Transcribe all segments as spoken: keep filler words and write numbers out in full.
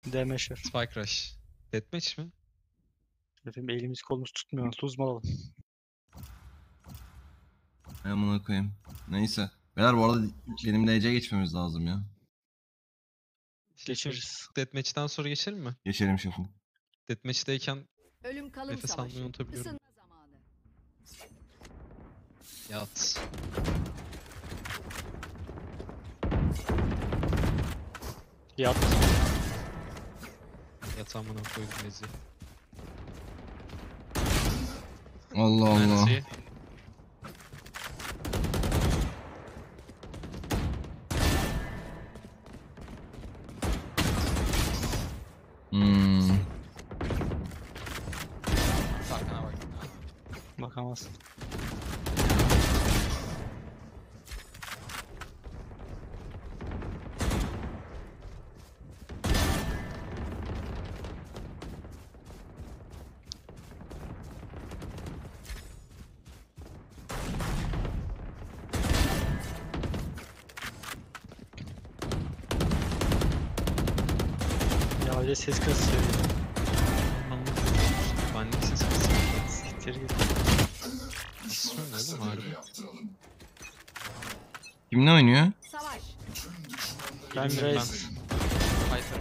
Demeşer. Spike Rush. Deathmatch mi? Efendim elimiz kolumuz tutmuyor. Tuz mu alalım? Hay amına koyayım. Neyse. Beyler bu arada benim D C'ye geçmemiz lazım ya. Geçeriz. Deathmatch'ten sonra geçelim mi? Geçelim şefim. Deathmatch'teyken Ölüm kalım nefes savaşı. almayı unutabiliyorum. Isınma zamanı. Yat. Yat. Yat amına koydum Ezi. Allah Allah. Nancy. Hmm. Sakana bak. Bakamaz. Ya öyle ses kasıyor ya. Ben ne ses kısmı? Siktir git. Nasıl oğlum harbi? Kim ne oynuyor? Savaş. Ben Bilmiyorum Reis. Hyper.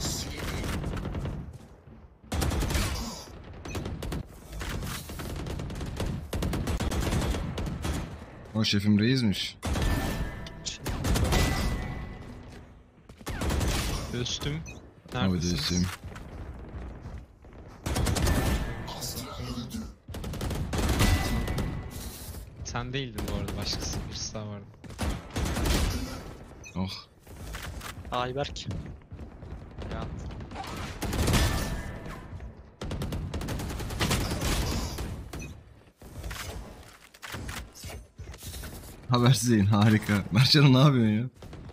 O şefim reismiş. Üstüm. Abi Neredesiniz? değilsin. Sen değildin bu arada, başkası. Birisi daha vardı. Oh. Ayberk. Ya. Habersiz yayın harika. Mertcan'ım ne yapıyorsun ya?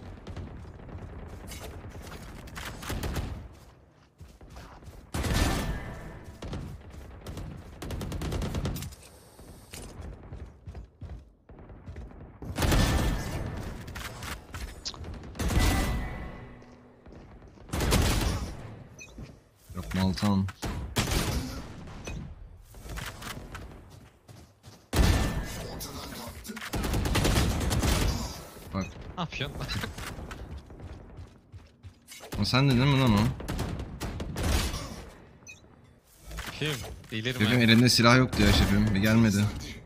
Yapma Altan. Bak. Ne yapıyorsun? O sen de değil mi lan o? Kim? Delirim Şefim ben. elinde silah yoktu ya şefim. Bir gelmedi.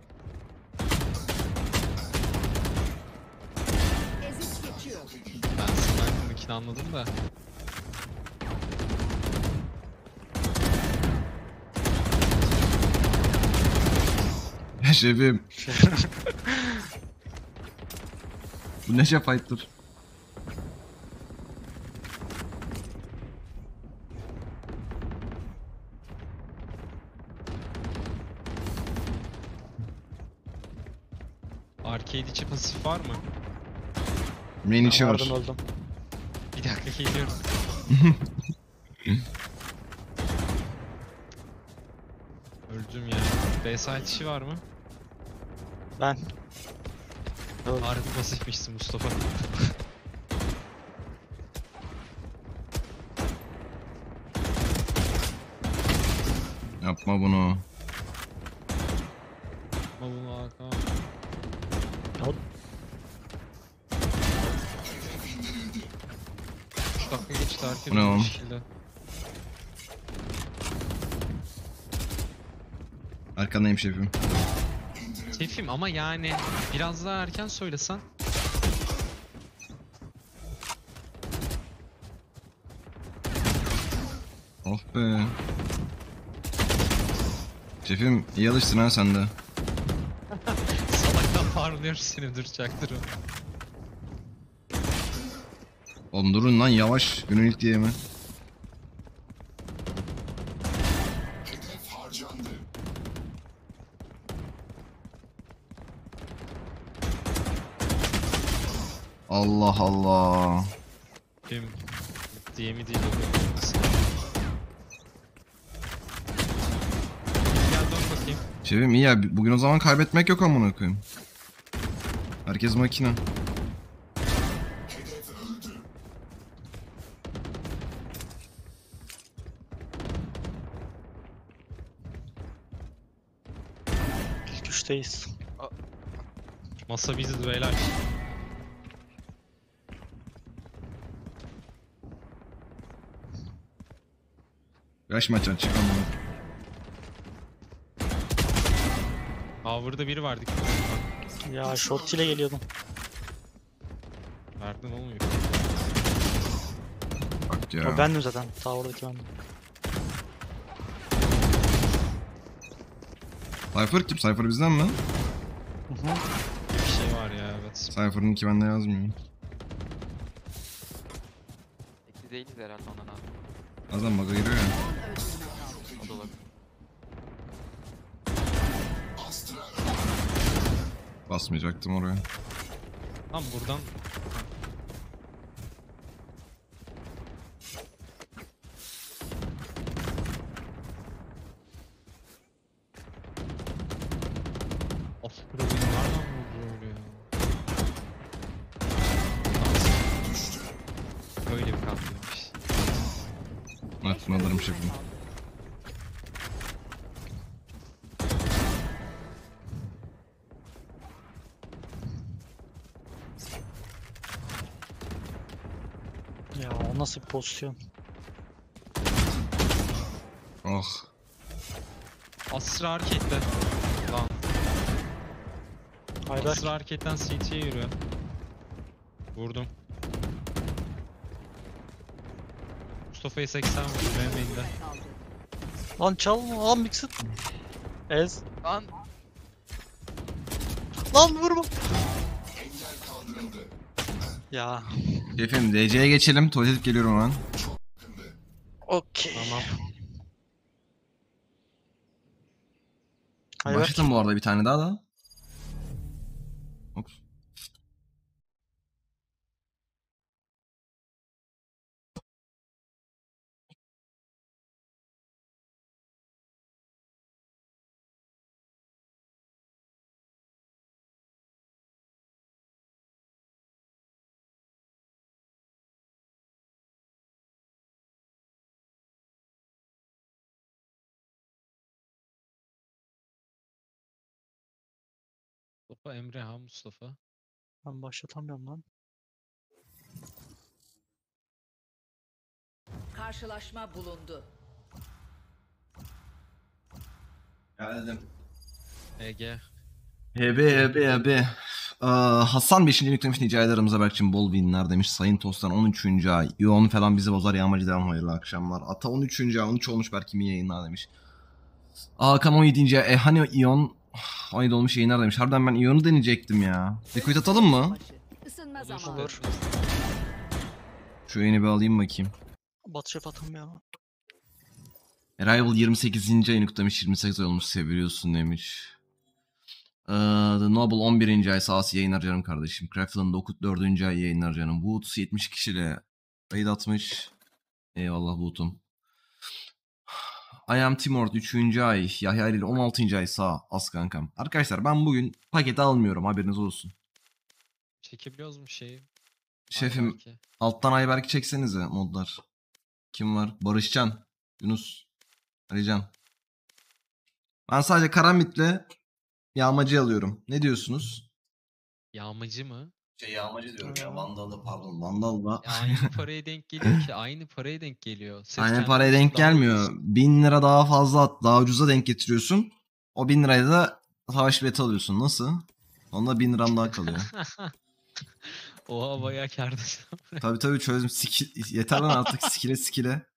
Ezip geçiyor. Ben sniper'ınkini anladım da. Ya şefim. Bu ne fight'tır? Arcade içi pasif var mı? Main içi var. Yardım oldum. Bir dakika geliyorum. Öldüm ya. B-side içi var mı? Ben. Öldüm. Harbi pasifmişsin Mustafa. Yapma bunu. Ama bunu Hakan. Hop. üç dakika geçti herkes Bu ne bir oğlum? şekilde. Arkandayım şefim. Şefim ama yani biraz daha erken söylesen. Oh be. Şefim iyi alıştın ha sen de. Salaktan parlıyoruz seni, duracaktır o. Oğlum durun lan yavaş. Günün ilk diye mi? Allah Allah. Kim? Diye mi değil o? Gel dön bakayım. Şefim iyi ya. Bugün o zaman kaybetmek yok amına koyayım. Herkes makine. Üçteyiz. Masa biziz beyler. Kaç maç açık ama. Tower'da biri vardı. Ya short ile geliyordum. Verdin olmuyor. Bak ya. O bendim zaten. Tower'daki bendim. Cypher kim? Cypher bizden mi? Hı hı. Bir şey var ya evet. Cypher'ın iki bende yazmıyor. Ekli değiliz herhalde ondan abi. Bazen bug'a giriyor ya. O da olabilir. Basmayacaktım oraya. Tam buradan of burası nereden vurdu öyle ya? Öyle bir katlıymış. Evet, alırım şefim. Ya o nasıl bir pozisyon? Oh. Astra hareketle. Lan. Ayberk. Astra hareketten C T'ye yürüyor. Vurdum. Mustafa'yı seksen vurdum benim main'de. Lan çalma lan Mixit. Ez. Lan Lan vurma. Ya. Şefim D C'ye geçelim. Tuvalet geliyorum hemen. Okey. Tamam. Ayberk. Başladım bu arada bir tane daha da. Ops. Mustafa Emre ha Mustafa. Ben başlatamıyorum lan. Karşılaşma bulundu. Geldim. E G. Hebe hebe hebe. Aa, Hasan beşinci yüklemiş nice aylarımıza Berk'cim bol winler demiş. Sayın Tostan on üçüncü ay. Yoğun falan bizi bozar yağmacı devam hayırlı akşamlar. Ata on üçüncü ay on üç olmuş Berk kimi yayınlar demiş. Hakan on yedinci ay. E hani Ion on yedi olmuş yayınlar demiş. Harbiden ben Ion'u deneyecektim ya. Liquid atalım mı? Başı. Isınma zamanı. Olur. Şu yayını bir alayım bakayım. Batı şef atamıyor ama. Arrival yirmi sekizinci ayını kutlamış. yirmi sekiz ay olmuş seviyorsun demiş. Ee, The Noble on birinci ay sahası yayınlar canım kardeşim. Crackland dördüncü ay yayınlar canım. Woods yetmiş kişiyle raid atmış. Eyvallah Wood'um. I am Timord üçüncü ay. Yahya ile on altıncı ay sağ. Az kankam. Arkadaşlar ben bugün paket almıyorum haberiniz olsun. Çekebiliyoruz mu şeyi? Şefim Ayberk'i. alttan Ayberk'i çeksenize modlar. Kim var? Barışcan. Yunus. Alican. Ben sadece Karamit'le yağmacı alıyorum. Ne diyorsunuz? Yağmacı mı? Şey yağmacı diyorum ya, Vandal'da pardon. Vandal'da. Ya aynı paraya denk geliyor ki. Aynı paraya denk geliyor. Set Aynı kendi paraya olsa denk daha gelmiyor. ucuz. Bin lira daha fazla at, daha ucuza denk getiriyorsun. O bin lirayla da savaş bileti alıyorsun. Nasıl? Onda bin liram daha kalıyor. Oha bayağı kârdasın. Tabii tabii çözdüm. Skill, yeter lan artık skill'e skill'e.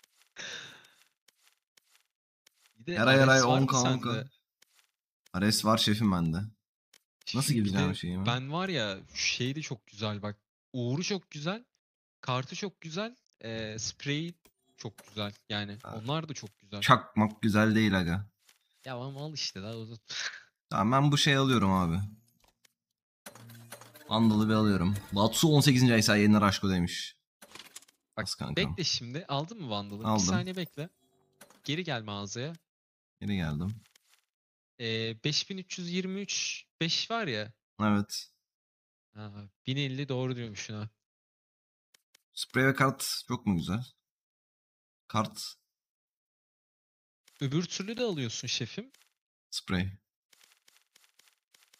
Bir de Yaray yaray Ares var on mı ka on ka. sende? Ares var şefim bende. Nasıl Bir de gideceğim şeyimi? Ben var ya şey de çok güzel bak. Uğur'u çok güzel. Kartı çok güzel. E, spreyi çok güzel. Yani Ha. onlar da çok güzel. Çakmak güzel değil aga. Ya ama al işte daha uzun. Tamam ben bu şeyi alıyorum abi. Vandal'ı bir alıyorum. Batsu on sekizinci ay say yayınlar aşko demiş. Bak Az kankam. bekle şimdi. Aldın mı Vandal'ı? Aldım. Bir saniye bekle. Geri gel mağazaya. Geri geldim. E, beş bin üç yüz yirmi üç beş var ya. Evet. Ha, bin elli doğru diyormuşsun ha. Sprey ve kart çok mu güzel? Kart, Öbür türlü de alıyorsun şefim. sprey.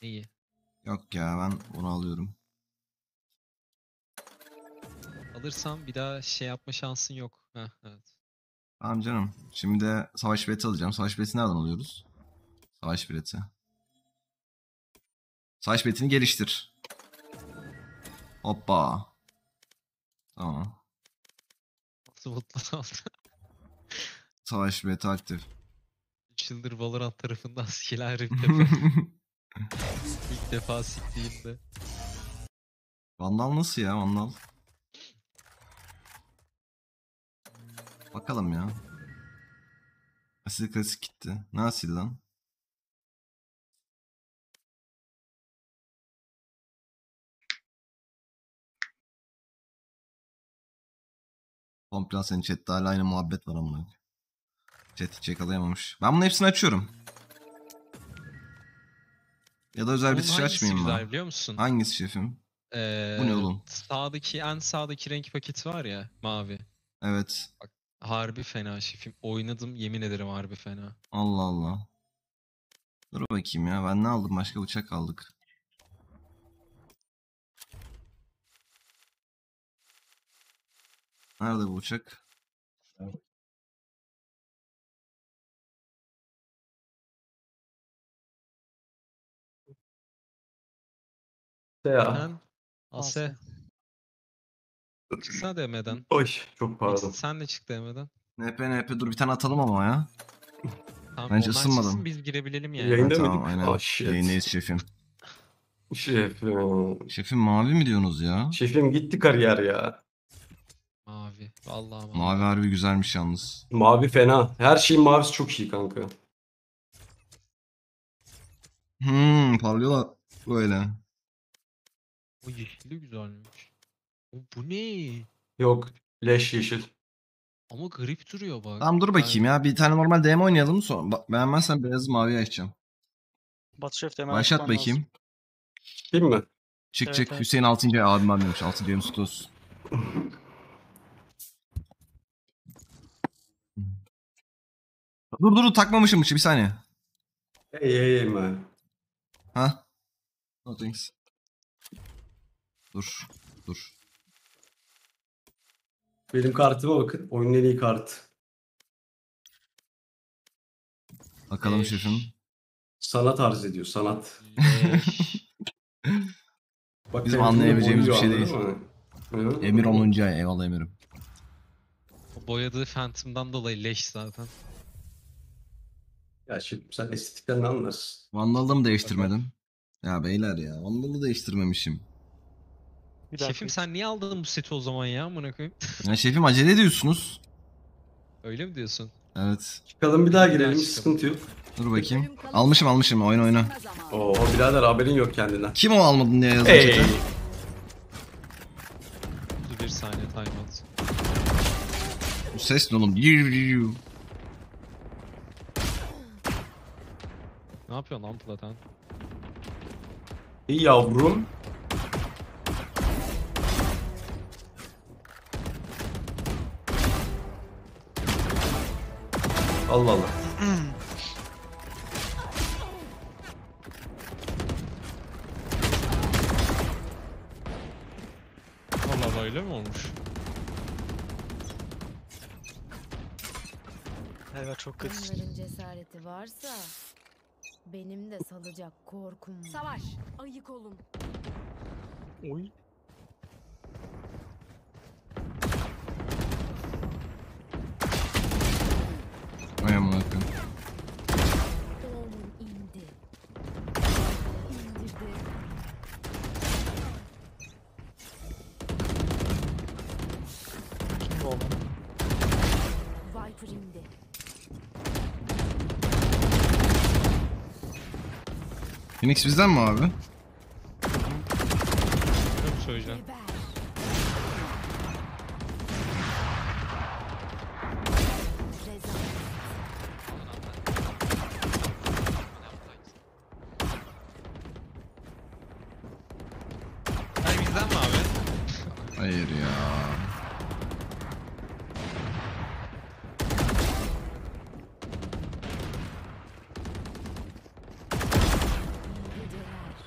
İyi. Yok ya ben bunu alıyorum. Alırsam bir daha şey yapma şansın yok. Heh, evet. Tamam canım. Şimdi de savaş bileti alacağım. Savaş bileti nereden alıyoruz? Savaş bileti. Savaş biletini geliştir. Hoppa. Tamam. Nasıl mutlu oldu. Savaş bileti aktif. üç yıldır Valorant tarafından sikilen rip yapıyorum. İlk defa siktiğimde. Vandal nasıl ya Vandal? Bakalım ya. Asil klasik gitti. Ne asil lan? Komplan senin chatte hala aynı muhabbet var amına. Chat hiç yakalayamamış. Ben bunun hepsini açıyorum. Ya da özel Onun bitiş hangisi açmayayım güzel mı? biliyor musun? Hangisi şefim? Ee, Bu ne oğlum? Sağdaki en sağdaki renk paketi var ya mavi. Evet. Harbi fena şefim. Oynadım yemin ederim harbi fena. Allah Allah. Dur bakayım ya. Ben ne aldım? Başka bıçak aldık. Nerede bu bıçak? Ya. Sen Ase çıksana D M'den. Oy çok pardon. Sen de çık D M'den. N P N P dur bir tane atalım ama ya. Tamam, Bence onlar ısınmadım. çıksın, biz girebilelim yani. Yayında Ha, tamam mıydık? aynen. Ah shit. Yayındayız şefim. Şefim. Şefim mavi mi diyorsunuz ya? Şefim gitti kariyer ya. Mavi. Vallahi mavi. Mavi harbi güzelmiş yalnız. Mavi fena. Her şeyin mavisi çok iyi kanka. Hmm parlıyorlar böyle. O yeşili güzelmiş. O bu ne? Yok. Leş yeşil. Ama garip duruyor bak. Tamam dur bakayım ya. Bir tane normal D M oynayalım. Sonra ba- beğenmezsen beyazı maviye açacağım. Batı Şef de hemen Başlat açman lazım. bakayım. Değil mi? Çık Evet, çık. evet. Hüseyin altıncı ay abim demiş. altıncı ayımız kutlu olsun. Dur dur dur takmamışım bir saniye. Hey hey hey man. Ha? No thanks. Dur. Dur. Benim kartıma bakın. Oyunun en iyi kartı. Bakalım Leş. şefim. Sanat arz ediyor. Sanat. Leş. Bak, Bizim benim anlayabileceğimiz boyuyor, bir şey anladın mı? Hı? Emir onuncu ay. Eyvallah Emir'im. O boyadığı Phantom'dan dolayı leş zaten. Ya şimdi sen estetikten ne anlarsın? Vandal'da mı değiştirmedin? Ya beyler ya. Vandal'ı değiştirmemişim. Bir dakika. Şefim sen niye aldın bu seti o zaman ya amına koyayım? Ya şefim acele ediyorsunuz. Öyle mi diyorsun? Evet. Çıkalım bir daha Bir daha girelim. çıkalım. Sıkıntı yok. Dur bakayım. Almışım almışım. Oyun oyna. Isınma zamanı. Oo birader haberin yok kendinden. Kim o almadın diye yazdı Hey. chat'e. Dur bir saniye timeout. Bu ses ne oğlum? Yiu, yiu. Ne yapıyorsun lan Platan? İyi yavrum. Allah Allah. Allah Allah öyle mi olmuş? Evet çok kötü. Onların cesareti varsa benim de salacak korkum var. Savaş. Ayık olun. Oy. Ay amına koyayım. Doğumun indi. İndirdi. Kim bu oğlum? Viper indi. Phoenix bizden mi abi? Ne mi söyleyeceğim? Geber. Rezalet. Hayır bizden mi abi? Hayır ya. Geceler.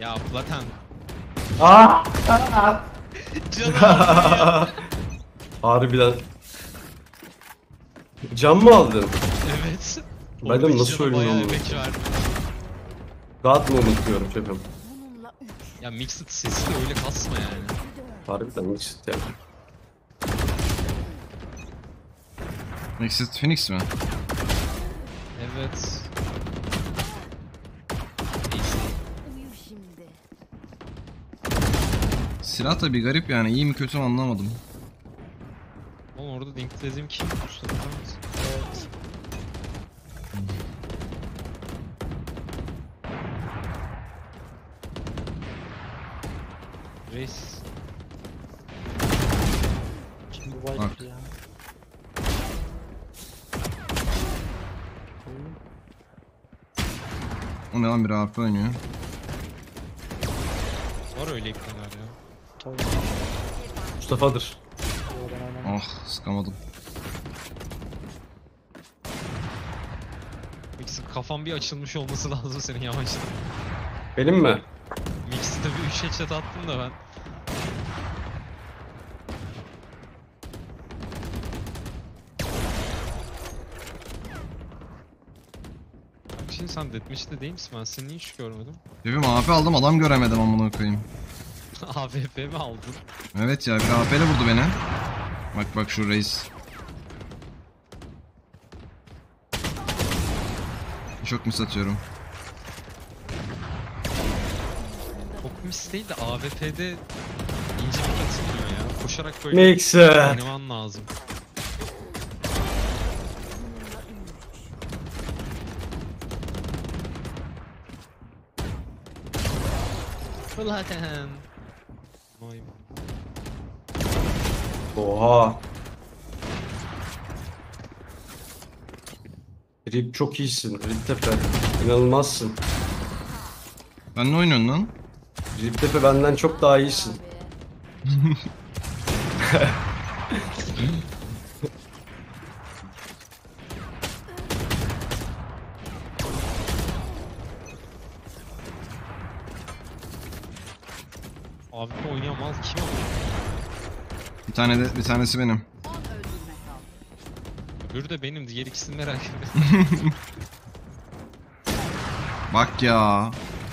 Ya Platen. Aa! Canım ya. Harbiden. Can mı aldın? Evet. Ben de Oradaki nasıl cana oynuyorum bayağı onu? emek verdim. God mı unutuyorum şefim? Bununla üç. Ya Mixed sesi de öyle kasma yani. Harbiden hiç yani. Exit Phoenix mi? Evet. Uyu şimdi. Silah da bir garip yani. İyi mi kötü mü anlamadım. Oğlum orada dinklediğim kim? Mustafa mısın? Evet. Reis. Kim bu Viper Bak. ya? O ne lan bir A P oynuyor. Var öyle ipneler ya. Tabii. Mustafa'dır. Yo, ben oynamam. Ah sıkamadım. Mixed kafan bir açılmış olması lazım senin yavaştan. Benim mi? Mixed'de bir üç headshot attım da ben. Bak şimdi sen deathmatch'te değil misin? Ben seni hiç görmedim. Şefim A P aldım adam göremedim amına koyayım. A W P mi aldın? Evet ya bir A P ile vurdu beni. Bak bak şu reis. Çok mis atıyorum. Çok mis değil de A W P'de ince bir atılmıyor ya. Koşarak böyle Mixer. oynaman lazım. Platen. Vay. Oha. Rip çok iyisin. Rip Tepe. İnanılmazsın. Ben ne oynuyorsun lan? Rip Tepe benden çok daha iyisin. Abi. Abi de oynayamaz kim o? Bir tane de bir tanesi benim. On öldürme kaldı. Öbürü de benim, diğer ikisini merak ediyorum. Bak ya.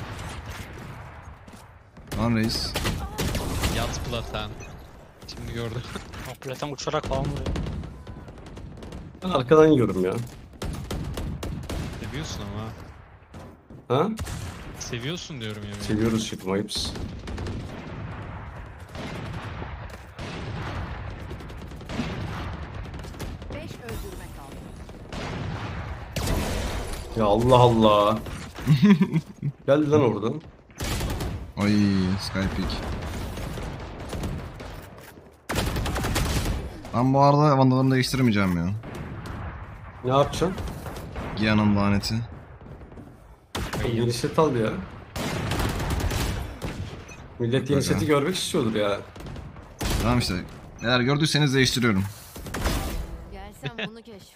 Lan reis. Yat Platen. Şimdi gördüm. Platen uçarak falan vuruyor. Ben arkadan yiyorum ya. Seviyorsun ama. Ha? Seviyorsun diyorum yani. Seviyoruz şefim ayıpsın. Beş öldürme kaldı. Ya Allah Allah. Geldi lan oradan. Oy Skypeak. Ben bu arada vandalımı değiştirmeyeceğim ya. Ne yapacaksın? Giyan'ın laneti. Yeni set al ya. Millet yeni Bak ha. seti görmek istiyordur ya. Tamam işte. Eğer gördüyseniz değiştiriyorum. Gelsem bunu keşfet.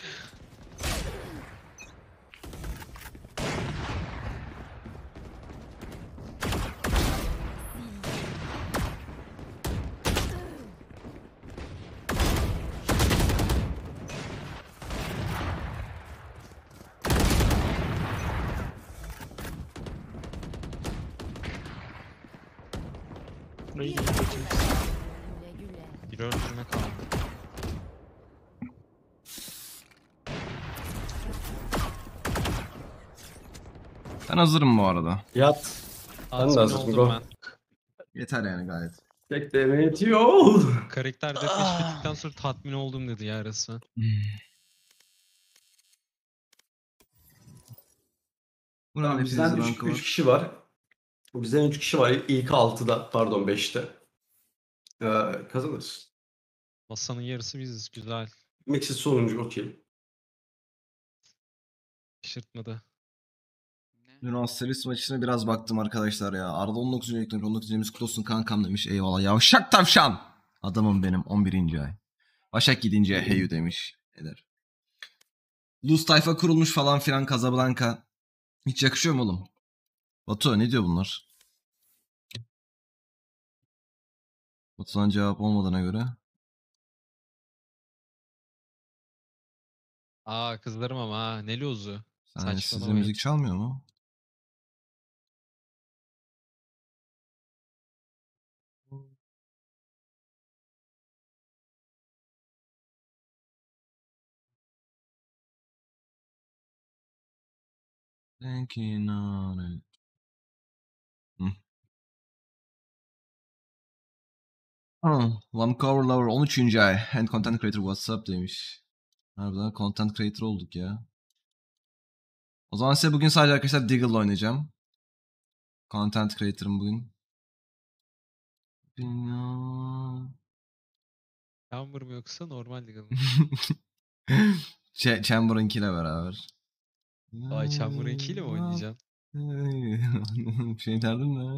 Burayı iyi Güle götürmüş. güle. Bir öldürme kaldı. Ben hazırım bu arada. Yat. Ben de Tatmin hazırım, oldum go. ben. Yeter yani gayet. Tek demet yol. Karakter deathmatch bittikten sonra tatmin oldum dedi ya resmen. Buranın Bizden hepinizde 3 rankı var. kişi var. Bizden üç kişi var. İlk altıda pardon beşte. Ee, kazanırız. Masanın yarısı biziz. Güzel. Mixit sonuncu okey. Şaşırtmadı. Dün Asteris maçına biraz baktım arkadaşlar ya. Arada on dokuzuncu eklemiş. on dokuzuncu kutlu olsun kankam demiş. Eyvallah. Yavşak tavşan. Adamım benim on birinci ay. Başak yedinci ay heyü demiş. Eder. Luz tayfa kurulmuş falan filan Casablanca. Hiç yakışıyor mu oğlum? Batu ne diyor bunlar? Batuhan cevap olmadığına göre. Aa kızlarım ama ha. Ne lozu? Yani sizde Saçmalamayın. müzik çalmıyor mu? Thinking on it. Hı. Ha, Cover Lover on üçüncü ay. And Content Creator WhatsApp demiş. Harbiden Content Creator olduk ya. O zaman size bugün sadece arkadaşlar Deagle'la oynayacağım. Content Creator'ım bugün. Chamber mı yoksa normal Deagle mı? Ch Chamber'ınkiyle beraber. Ay Chamber'ınkiyle mi oynayacaksın? Bir şey derdim de.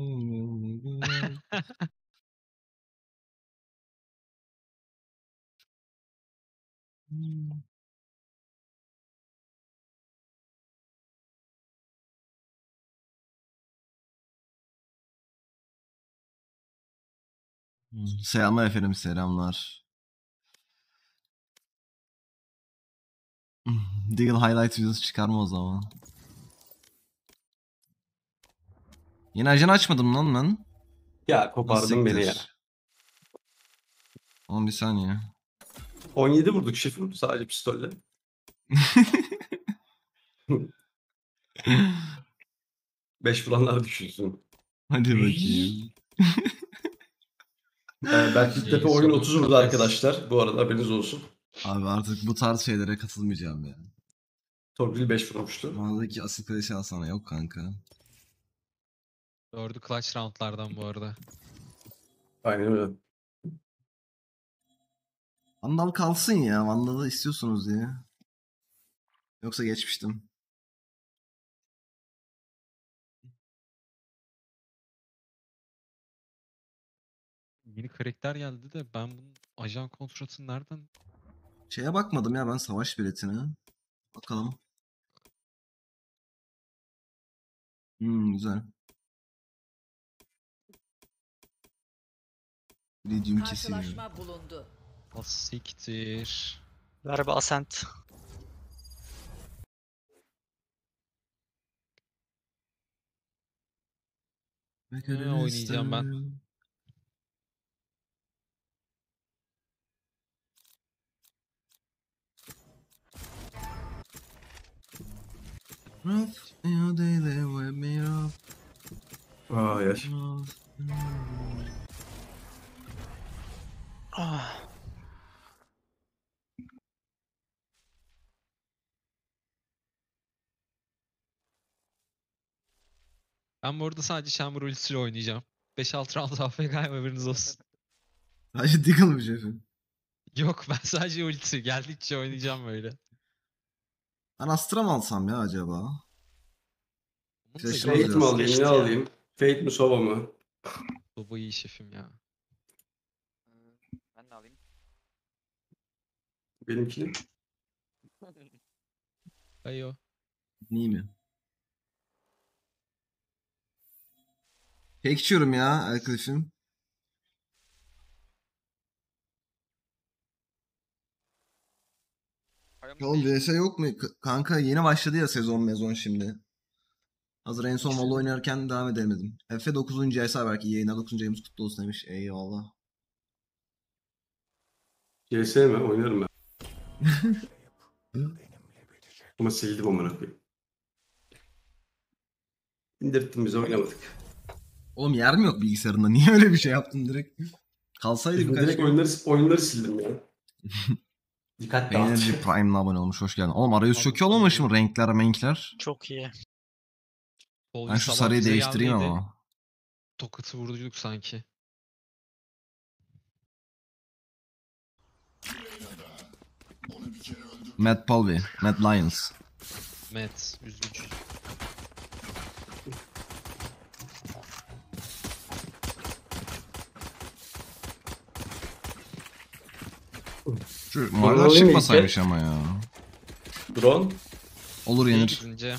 Selamlar efendim, selamlar. Deagle Highlights videosu çıkarma o zaman. Yeni ajan açmadım lan ben. Ya kopardın beni ya. on bir saniye. on yedi vurduk şefim sadece pistolle. beş vuranlar düşünsün. Hadi bakayım. Ee, belki Şey, tepe oyun sonra otuz vurdu kafes. arkadaşlar. Bu arada haberiniz olsun. Abi artık bu tarz şeylere katılmayacağım ya. Torbil beş vurmuştu. Mağazadaki asil kalesi alsana, yok kanka. Dördü clutch roundlardan bu arada. Aynen öyle. Vandal kalsın ya, Vandal'ı istiyorsunuz diye. Yoksa geçmiştim. Yeni karakter geldi de ben bunun ajan kontratını nereden... Şeye bakmadım ya ben, savaş biletine. Bakalım. Hmm, güzel. Iridium kesiliyor. Karşılaşma bulundu. O siktir. Ver bir Ascent. Ne oynayacağım ben? Rough, you daily with me rough. Aa yaş. Ah. Ben bu arada sadece Chamber ultisiyle oynayacağım. beş altı round A F K'yım, haberiniz olsun. Sadece Deagle mı şefim? Yok ben sadece ulti. Geldikçe oynayacağım böyle. Ben Astra mı alsam ya acaba? Bunu da Flash gördüm. Fate mi alayım Geçti ne ya. alayım? Fate mi Sova mı? Baba iyi şefim ya. Ee, Ben de alayım. Benimkini. Ayo. İyi mi? Tek içiyorum ya arkadaşım. Ayağımı Ya oğlum değil. V S yok mu? K- Kanka yeni başladı ya sezon mezon şimdi. Hazır en son Valo oynarken devam edemedim. Efe dokuzuncu ay belki yayına dokuzuncu ayımız kutlu olsun demiş. Eyvallah. C S mi? Oynarım ben. Ama sildim amına koyayım. İndirttin bize oynamadık. Oğlum yer mi yok bilgisayarında? Niye öyle bir şey yaptın direkt? Kalsaydı Şimdi birkaç direkt gün. oyunları, oyunları sildim ya. Dikkat dağıt. Energy Prime'la abone olmuş. Hoş geldin. Oğlum arayüz çok iyi olmamış mı? Renkler, renkler. Çok iyi. Tolga Ben şu sabah sarıyı bize değiştireyim geldiydi, ama. Tokatı vurduyduk sanki. Matt Palvey. Matt Lyons. Matt. Üzgün. Şu Drone maviler oynayayım çıkmasaymış ilk. ama ya. Drone. Olur İyi yenir. gidince.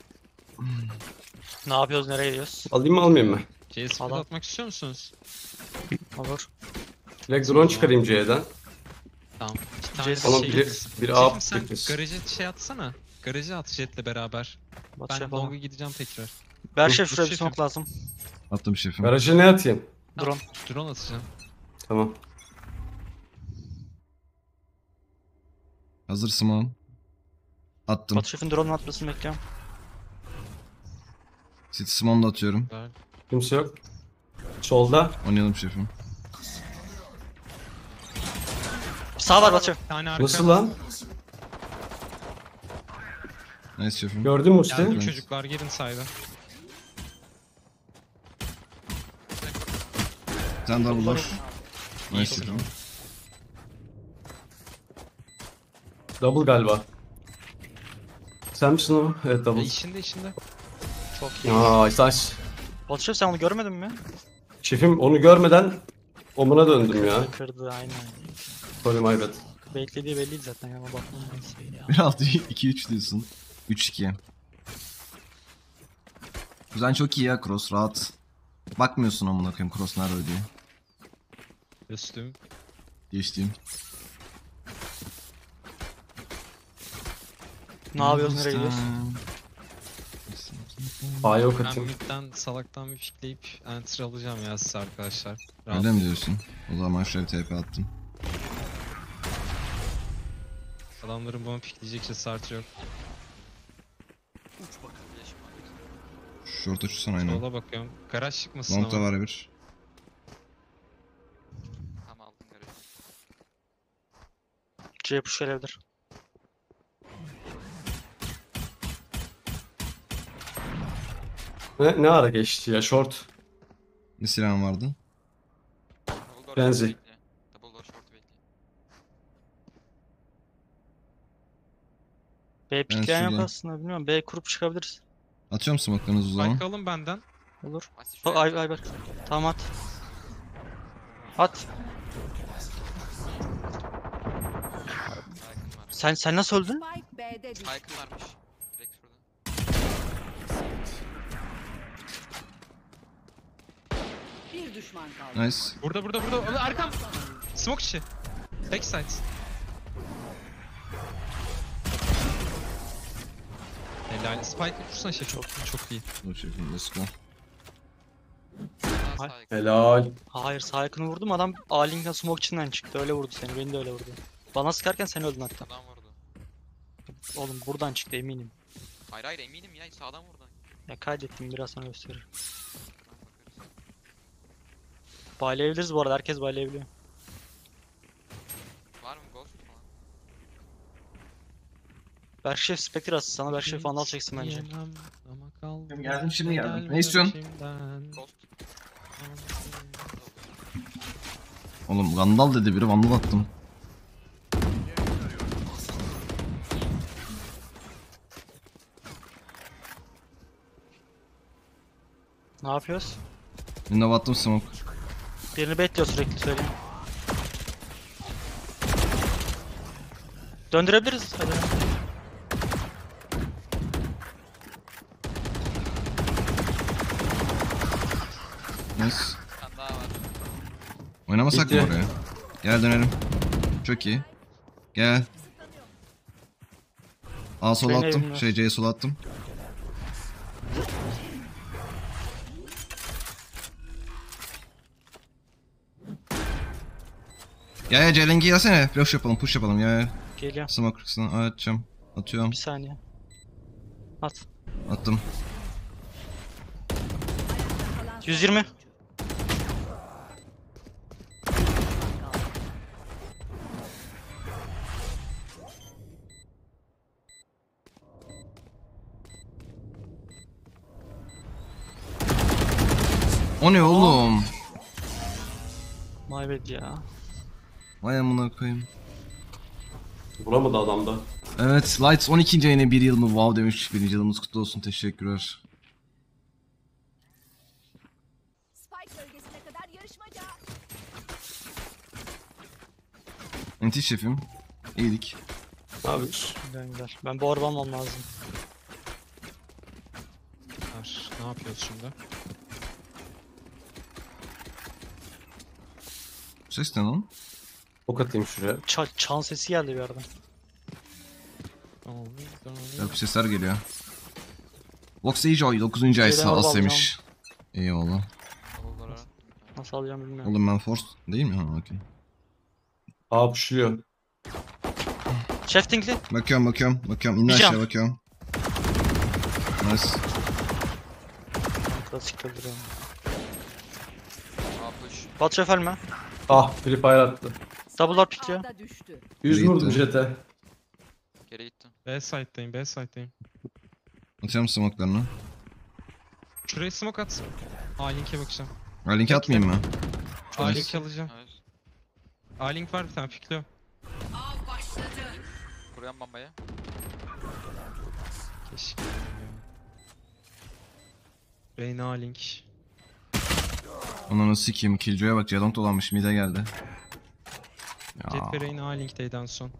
Ne yapıyoruz, nereye gidiyoruz? Alayım mı almayayım mı? C S Falan. atmak istiyor musunuz? Olur. Direkt drone çıkarayım C'den. Tamam. İki tane Jason Ona şey. bir, bir A Şefim sen beklesin. garaja şey atsana. Garaja at Jet'le beraber. Batı Ben şef long'a falan. gideceğim tekrar. Ver Dur, şef dur şuraya bir şefim. smoke lazım. Attım şefim. Garaja ne atayım? Drone. Drone atacağım. Tamam. Hazır Simon. Attım. Batı şefin drone'un atmasını bekliyorum. City Simon da atıyorum. Güzel. Kimse yok. Solda. Oynayalım şefim. Sağ var Batı şef. Bir tane arka. Nasıl lan? Nice şefim. Gördün mü Geldim Musti? çocuklar gelin sayda. Sen double door. Nice İyi şefim. Double galiba. Sen misin o? Evet Ya double. işinde işinde. Çok iyi. Aa Isaç. Batı şef sen onu görmedin mi? Şefim onu görmeden omuna döndüm ya. Kırdı aynen. Sorry my bad. Beklediği belliydi zaten ya bakmam. bir altı iki üç diyorsun. üç iki. Güzel çok iyi ya cross rahat. Bakmıyorsun amına koyayım cross nerede diye. Üstüm. Geçtiğim. Ne yapıyoruz nereye gidiyoruz? A'ya ok Ben atayım. midden salaktan bir pikleyip enter alacağım ya size arkadaşlar. Rahat. Öyle mi diyorsun? O zaman şöyle bir T P attım. Adamların bana pikleyecek cesareti yok. Short uçursan aynen. Sola bakıyorum. Garaj çıkmasın Long da ama. var bir. Tamam aldım garajı. C push gelebilir. Ne, ne ara geçti ya short. Ne silahın vardı? Double door Benzi. short bekle. Double door short bekle. B pikleyen yok şurada. aslında bilmiyorum. B kurup çıkabiliriz. Atıyorum smoke'larınızı o zaman. Spike alın benden. Olur. Basi Bak şuraya. Ay Ayber. Tamam at. At. Spike'ım var. Sen sen nasıl öldün? Spike B'de düştü. Spike'ım varmış. Direkt şurada. Bir düşman kaldı. Nice. Burada burada burada. Ulan arkam. Smoke içi. Backside. Helal. Spike kursana şey çok çok iyi. Dur şefim let's go. Sağ Ay. spike. Helal. Hayır sağ yakını vurdum adam A-Link'ten smoke içinden çıktı öyle vurdu seni beni de öyle vurdu. Bana sıkarken sen öldün hatta. Sağdan vurdu. Oğlum buradan çıktı eminim. Hayır hayır eminim ya sağdan vurdu. Ya kaydettim biraz sonra gösteririm. Tamam bakarız. Baylayabiliriz bu arada herkes baylayabiliyor. Var mı ghost falan? Berkşef Spectre atsın sana Berkşef Vandal çeksin bence. Yemem ama kaldı. Geldim, şimdi geldim. Gelme Ne istiyorsun? peşimden. Ghost. Oğlum Vandal dedi biri Vandal attım. Ne yapıyoruz? Window attım smoke. Birini bekliyor sürekli söyleyeyim. Döndürebiliriz hadi. Nice. Bir tane daha var. Oynamasak mı Bitti. oraya? Gel dönelim. Çok iyi. Gel. A sola Beni attım. evimler. Şey C'ye sola attım. Gel gel Celengi gelsene. Flash yapalım, push yapalım. Gel gel. Geliyorum. Smoke kısmını açacağım. Atıyorum. Bir saniye. At. Attım. yüz yirmi. O ne oğlum? My bad ya. Vay amına koyayım. Vuramadı adam da. Evet, Lights on ikinci ayına bir yıl mı? Wow demiş. Birinci yılımız kutlu olsun. Teşekkürler. Spike bölgesine kadar yarışmaca. Entiş şefim. İyilik. Ne yapıyorsun? Güzel güzel. Ben bu araba almam lazım. Var. Ne yapıyoruz şimdi? Ses ne lan? Ok atayım şuraya. Ça çan sesi geldi bir yerden. Garip sesler geliyor. Vox Joy dokuzuncu ay Şeyden sağ orada ol demiş. Eyvallah. Bavullara. Nasıl alacağım bilmiyorum. Oğlum ben force değil mi? Ha okey. Aa puşluyor. Shifting'li. Bakıyorum bakıyorum bakıyorum. İn Bir aşağı can. bakıyorum. Nice. Klasik öldürüyorum. Aa push. Batşef ölme. Ah Free Fire attı. Double door pikliyor. A'da düştü. yüz Gitti. vurdum jete. Geri gittim. B side'dayım, B side'dayım. Atıyorum smoke'larını. Şuraya smoke at. A-Link'e bakacağım. Ha, link atmayayım mı? A-Link alacağım. Evet. A-Link var bir tane pikliyor. Kuruyan bombayı. Keşke. Reyna A-Link. Ananı sikeyim. Killjoy'a bak. Jelong dolanmış. Mid'e geldi. Jet Ya. ve Reyna A-Link'teydi en son.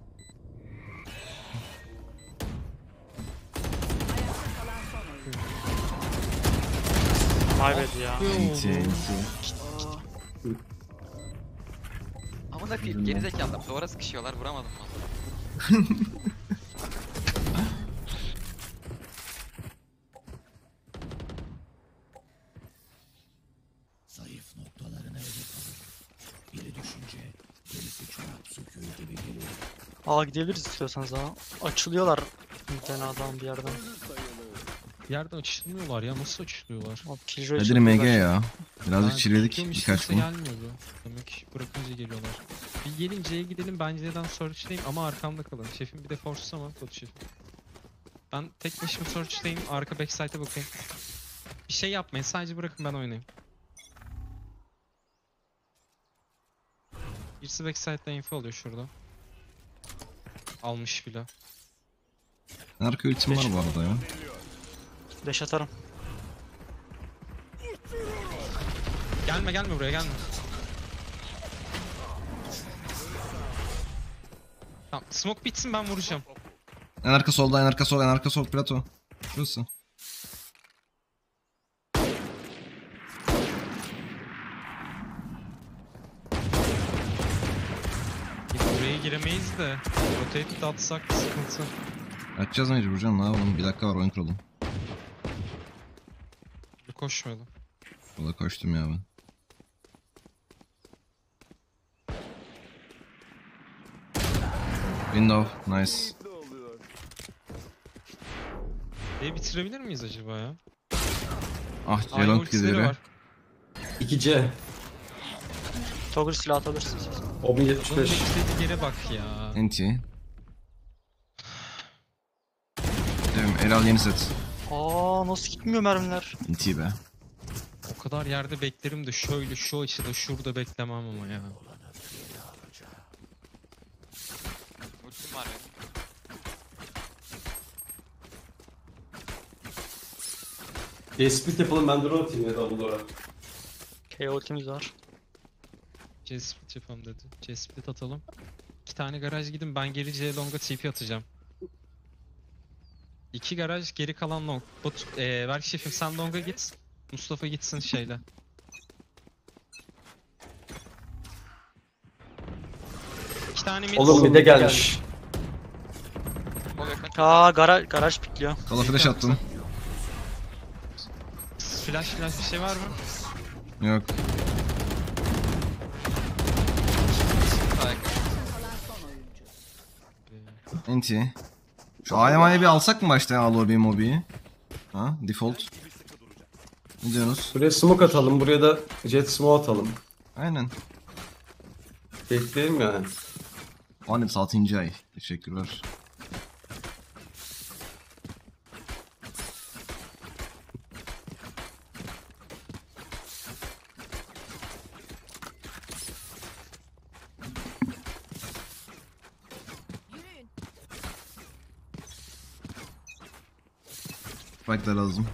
Kaybedi ya. Enti enti. Amına koyayım geri zekalılar. Duvara sıkışıyorlar vuramadım valla. Aa gidebiliriz istiyorsanız ha. Açılıyorlar bir tane adam bir yerden. Bir yerden açılmıyorlar ya, nasıl açılıyorlar? O Killjoy Hadi açılıyorlar. M G ya. Birazcık Ben çiledik tutuyorum, hiç birkaç kimse gün. gelmiyordu. Demek bırakınca geliyorlar. Bir gelin C'ye gidelim, ben C'den search'teyim ama arkamda kalın. Şefim bir de force ama Batu şefim. Ben tek başıma search'teyim, arka backside'e bakayım. Bir şey yapmayın, sadece bırakın ben oynayayım. Birisi backside'da info alıyor şurada. Almış bile. Arka ultim var bu arada ya. Deş atarım. Gelme gelme buraya gelme. Tamam, smoke bitsin ben vuracağım. En arka solda, en arka sol, en arka sol plato. Şurası. Buraya giremeyiz de. Rotate de atsak sıkıntı. Açacağız mecbur canım, ne yapalım? Bir dakika var, oyun kuralım. Bir koşmayalım. Valla koştum ya ben. Window, nice. E bitirebilir miyiz acaba ya? Ah, Aynı Jelong ultileri gideri. var. iki C. Toggle silah atabilirsiniz. Obin Bunun yetmiş beş. beklediği yere bak ya. Enti. Diyorum, Eral yeni set. Aa nasıl gitmiyor mermiler? Enti be. O kadar yerde beklerim de şöyle şu açıda şurada beklemem ama ya. Ultim var benim. Split yapalım, ben drone atayım ya double door'a. K ultimiz var. C split yapalım dedi. C split atalım. İki tane garaj gidin, ben geri C long'a T P atacağım. İki garaj, geri kalan long. Bot, ee, Berk şefim sen long'a git. Mustafa gitsin şeyle. İki tane mid. Oğlum bir de gelmiş. Sol yakın. Aa garaj garaj pikliyor. Kala flash attım. Flash flash bir şey var mı? Yok. Sağ yakın. Kalan son oyuncu. Enti. Şu A'ya Ma'ya bir alsak mı başta ya, lobby mobiyi? Ha, default. Ne diyorsunuz? Buraya smoke atalım, buraya da jet smoke atalım. Aynen. Bekleyelim yani. on altıncı ay. Teşekkürler. Spike da lazım.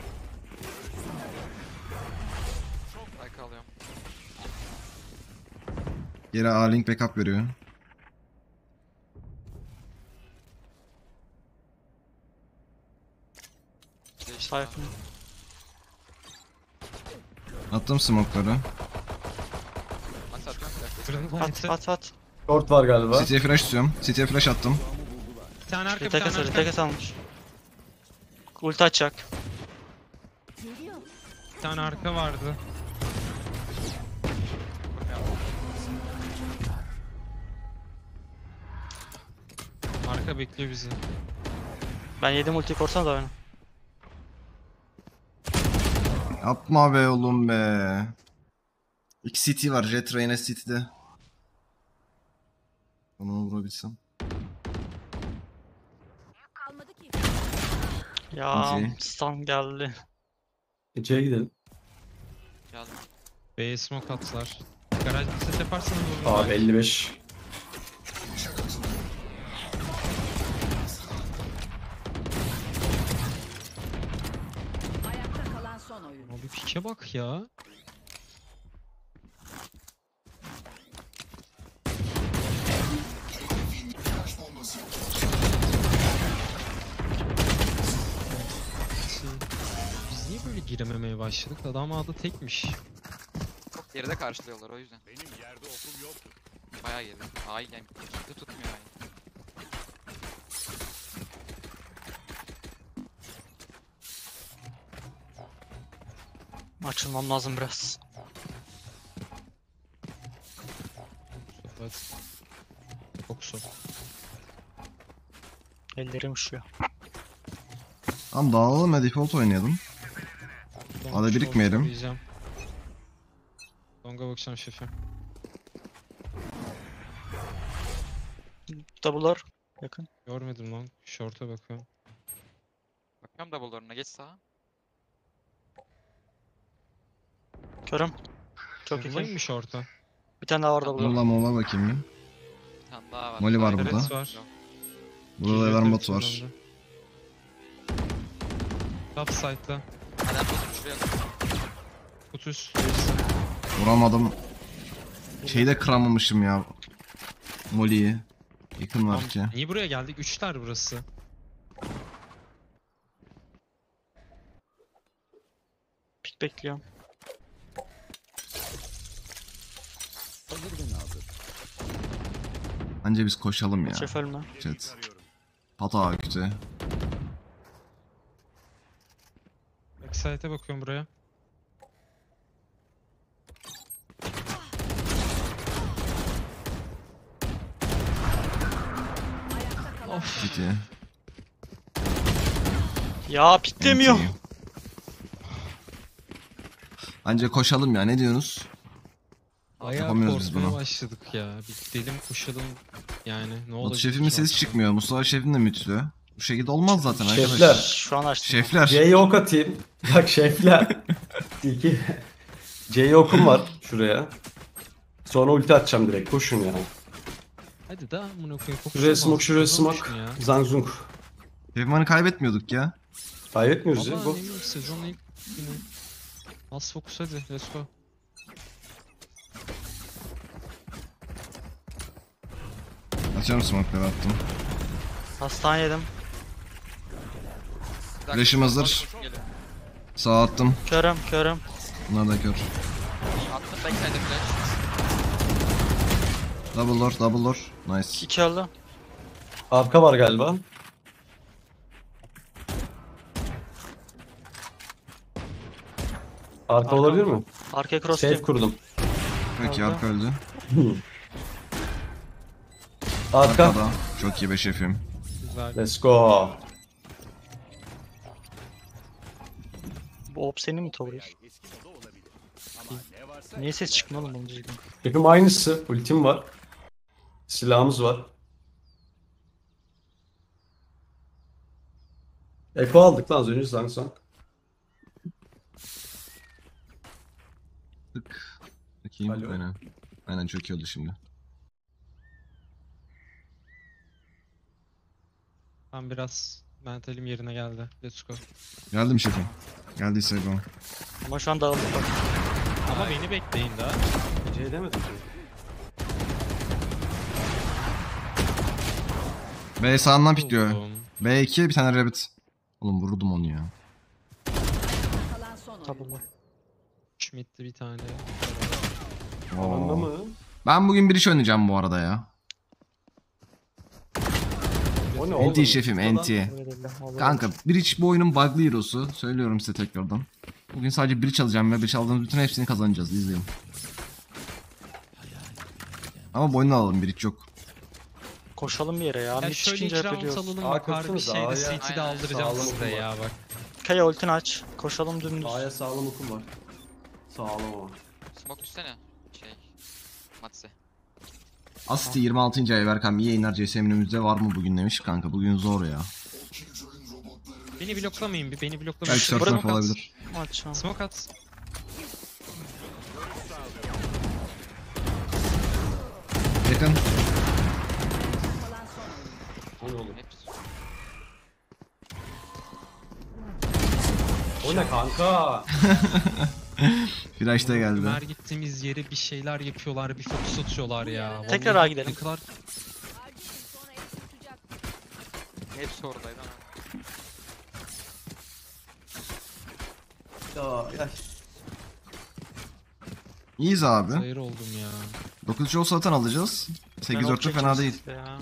Spike alıyorum. Geri A-Link backup veriyor. Değiştim Sayfın. abi. Attım smoke'ları. Maç atıyorum. Fırının At light'ı. at at. Short var galiba. City'ye flash istiyorum. City'ye flash attım. Bir tane arka Bir bir tek tane asar, arka. tek asar almış. Ulti açacak. Geliyor. Bir tane arka vardı. Arka bekliyor bizi. Ben yedim ultiyi korsan da oyna. Yapma be oğlum be. İki City var. Jet Reyna City'de. Onu vurabilsem. Kalmadı ki. Ya Ulti. stun geldi. İçeri gidelim. Geldim. B'ye smoke attılar. Garaj bir ses yaparsanız vurun. Abi elli beş. Ayakta kalan son oyuncu. Abi pike bak ya. Biz niye böyle girememeye başladık? Adam adı tekmiş. Çok geride karşılıyorlar o yüzden. Benim yerde okum yoktu. Bayağı geride. Ay yani kimse tutmuyor ay. Açılmam lazım biraz. Evet. Çok soğuk. Ellerim üşüyor. Tamam dağılalım ya, default oynayalım. Long Hadi short birikmeyelim. diyeceğim. Long'a bakacağım şefim. Double'lar yakın. Görmedim long. Short'a bakıyorum. Bakıyorum double door'una geç sağa. Körüm. Çok Bakayım iyi. mı short'a? Bir tane daha var double'lar. Mola mola bakayım bir. Bir tane daha var. Molly var Sağ- burada. Res var. Burada Killjoy Lever da bot var. kullandı. Top side'da. Adam tutun şuraya. Kutu üst. Vuramadım. Şeyi de kıramamışım ya. Molly'yi. Yakın var ki. Niye buraya geldik? Üçler burası. Pik bekliyorum. Bence biz koşalım ya. Şef ölme. Chat. Pata kötü. Backside'e bakıyorum buraya. Of. City. Ya piklemiyor. N T. Bence koşalım ya, ne diyorsunuz? Bayağı Yapamıyoruz biz korkmaya bunu. başladık ya. Bir gidelim koşalım yani. Ne Batu olacak? şefimin sesi çıkmıyor. Mustafa şefin de müthiyor. Bu şekilde olmaz zaten Şefler. arkadaşlar. Şu an açtım. Şefler. C'ye ok atayım. Bak şefler. İki. C'ye okum var şuraya. Sonra ulti atacağım direkt. Koşun ya. Hadi da amına koyayım. Şuraya smoke, şuraya smoke. Ya. Zangzung. Şefman'ı kaybetmiyorduk ya. Kaybetmiyoruz ya. Valla Bu. ne bileyim sezonun ilk günü. Bas fokus hadi let's go. Açar smoke'ları attım. Hastane yedim. Bir dakika, Flash'ım hazır. koşun geliyor. Sağa attım. Körüm körüm. Bunlar da kör. Attım backside'e flash. Double door, double door. Nice. İki öldü. Arka var galiba. Arka olabilir mi? Arkaya cross Safe diyeyim. kurdum. Peki Aldı. arka öldü. Arka. Arkada. Çok iyi be şefim. Güzel. Let's go. Bu op senin mi Tobruk? Niye ses çıkmıyor oğlum bunun düzgün? Hepim aynısı. Ultim var. Silahımız var. Eko aldık lan az önce sanki sanki. Tık. Bakayım. Alo. Aynen. Aynen çok iyi oldu şimdi. Ben biraz mentalim yerine geldi. Let's go. Geldi mi şefim? Geldiyse go. Ama şu an dağıldık bak. Ama beni bekleyin daha. C demedim. B sağından pikliyor. Oğlum. B iki bir tane rabbit. Oğlum vurdum onu ya. Kalan son oyuncu. Tabula. Schmidt'li bir tane. Anında Oo. mı? Ben bugün bir iş oynayacağım bu arada ya. O ne oğlum? N T şefim Buradan- N T. Öyle değil lan, olur. Kanka Breach bu oyunun bug'lı hero'su. Söylüyorum size tekrardan. Bugün sadece Breach alacağım ve Breach aldığımız bütün hepsini kazanacağız. İzleyin. Ama boynunu alalım, Breach yok. Koşalım bir yere ya. Ya Mid şöyle çıkınca iki round yapıyoruz. alalım Aa, bak harbi koşsanıza, şeyde A'ya. City'de Aynen, aldıracağım sağlam size var. ya bak. Kaya ultini aç. Koşalım dümdüz. A'ya sağlam okum var. Sağlam ama. Smoke düşsene. Şey. Matse. Asti yirmi altıncı ay Berkan, iyi yayınlar, C S önümüzde var mı bugün demiş. Kanka bugün zor ya. Beni bloklamayın bir, beni bloklamayın. Belki Smoke surfnak at. olabilir. Açacağım. Smoke at. Yakın. Kalan son oyuncu. O ne oğlum? Hepsi. O ne kanka? Flash da geldi. Ömer gittiğimiz yere bir şeyler yapıyorlar, bir fokus atıyorlar ya. Tekrar Vallahi A gidelim. Ne kadar Hepsi oradaydı ama. Ya, ya. İyiyiz abi. zayır oldum ya. dokuz üç olsa zaten alacağız. sekiz Ben dört de ok fena çekeceğim değil. size ya.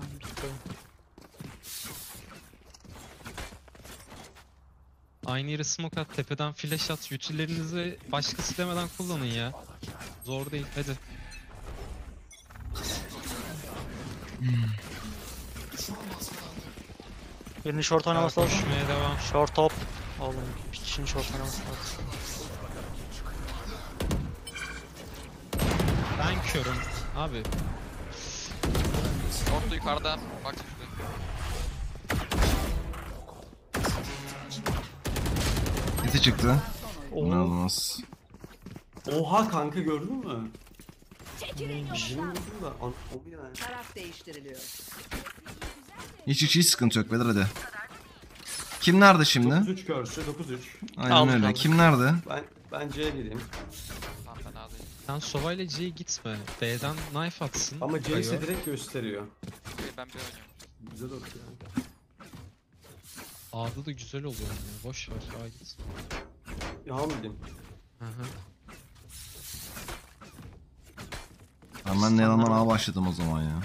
Aynı yere smoke at, tepeden flash at. Ütülerinizi başkası demeden kullanın ya. Zor değil, hadi. Birinin short oynaması lazım. Koşmaya devam. Short top. Oğlum bir kişinin short oynaması lazım. Ben körüm. Abi Orta yukarıda. Bak şurada. Neti çıktı. Oo. İnanılmaz. Oha kanka gördün mü? Çekilin Bizim yoldan. vurdum da. An o yani. Taraf değiştiriliyor. Hiç hiç hiç sıkıntı yok beyler, hadi. Kim nerede şimdi? dokuz üç körsü dokuz üç. Aynen Aldık, öyle. aldık. Kim nerede? Ben ben C'ye gireyim. Tamam fena değil. sen Sova ile C'ye gitme. B'den knife atsın. Ama C Kayo. ise direkt gösteriyor. Okey, ben bir oynuyorum. Güzel oldu yani. A'da da güzel oluyor yani. Boş ver, A git. Ya mı diyeyim? Hı hı. Ben, ben de yalandan ağa başladım o zaman ya.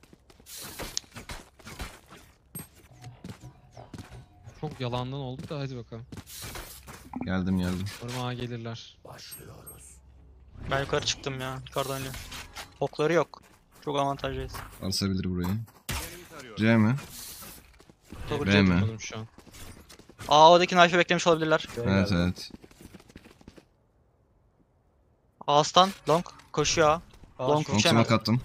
Çok yalandan oldu da hadi bakalım. Geldim geldim. Umarım A gelirler. Ben yukarı çıktım ya. Yukarıdan oynuyorum. Okları yok. Çok avantajlıyız. Arsabilir burayı. C mi? Doğru B C. mi? Yapalım şu an. A'daki knife'ı beklemiş olabilirler. C Evet geldi. evet. A'stan long koşuyor A. Aa, Long şu- Uçamaz. Konksuma kattım.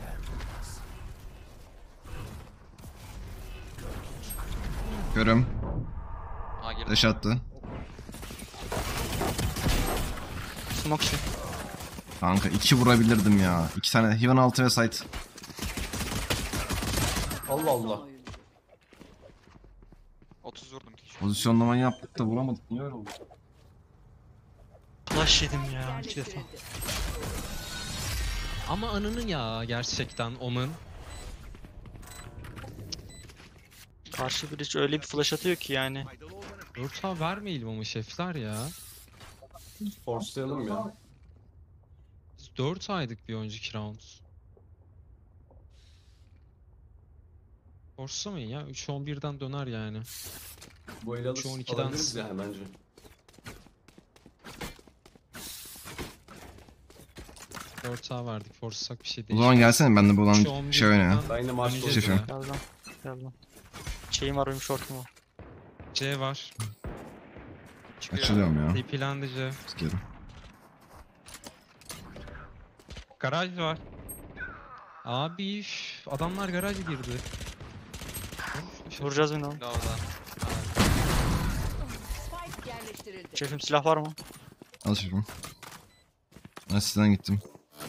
Görüm. Aa girdi. Dash attı. Smoke için. Kanka iki vurabilirdim ya. İki tane Heaven altı ve site. Allah Allah. Son oyuncu. otuz vurdum iki kişi. Pozisyonlama yaptık da vuramadık. Niye öyle oldu? Flash yedim ya iki defa. Yerleştirildi. Ama anının ya gerçekten onun. Karşı bir hiç öyle bir flash atıyor ki yani. dört A vermeyelim ama şefler ya. Forcelayalım ya. Biz dört A'ydık bir önceki round. Force'lamayın ya. üç on birden döner yani. Bu eli alır, Şu on ikiden alabiliriz yani bence. dört A verdik. Force'sak bir şey O değil. zaman gelsene, ben de bu Üç on olan birden şey oyna. Ben yine maç oynayacağız Şefim. ya. Gel lan. Gel lan. Şeyim var benim shortum var. C var. Çıkıyor. Açılıyorum ya. D P'lendi C. Sikerim. Garaj var. Abi üf, adamlar garaja girdi. Vuracağız mı lan? Bir de orada. Spike yerleştirildi. Şefim silah var mı? Al şefim. Ben sizden gittim.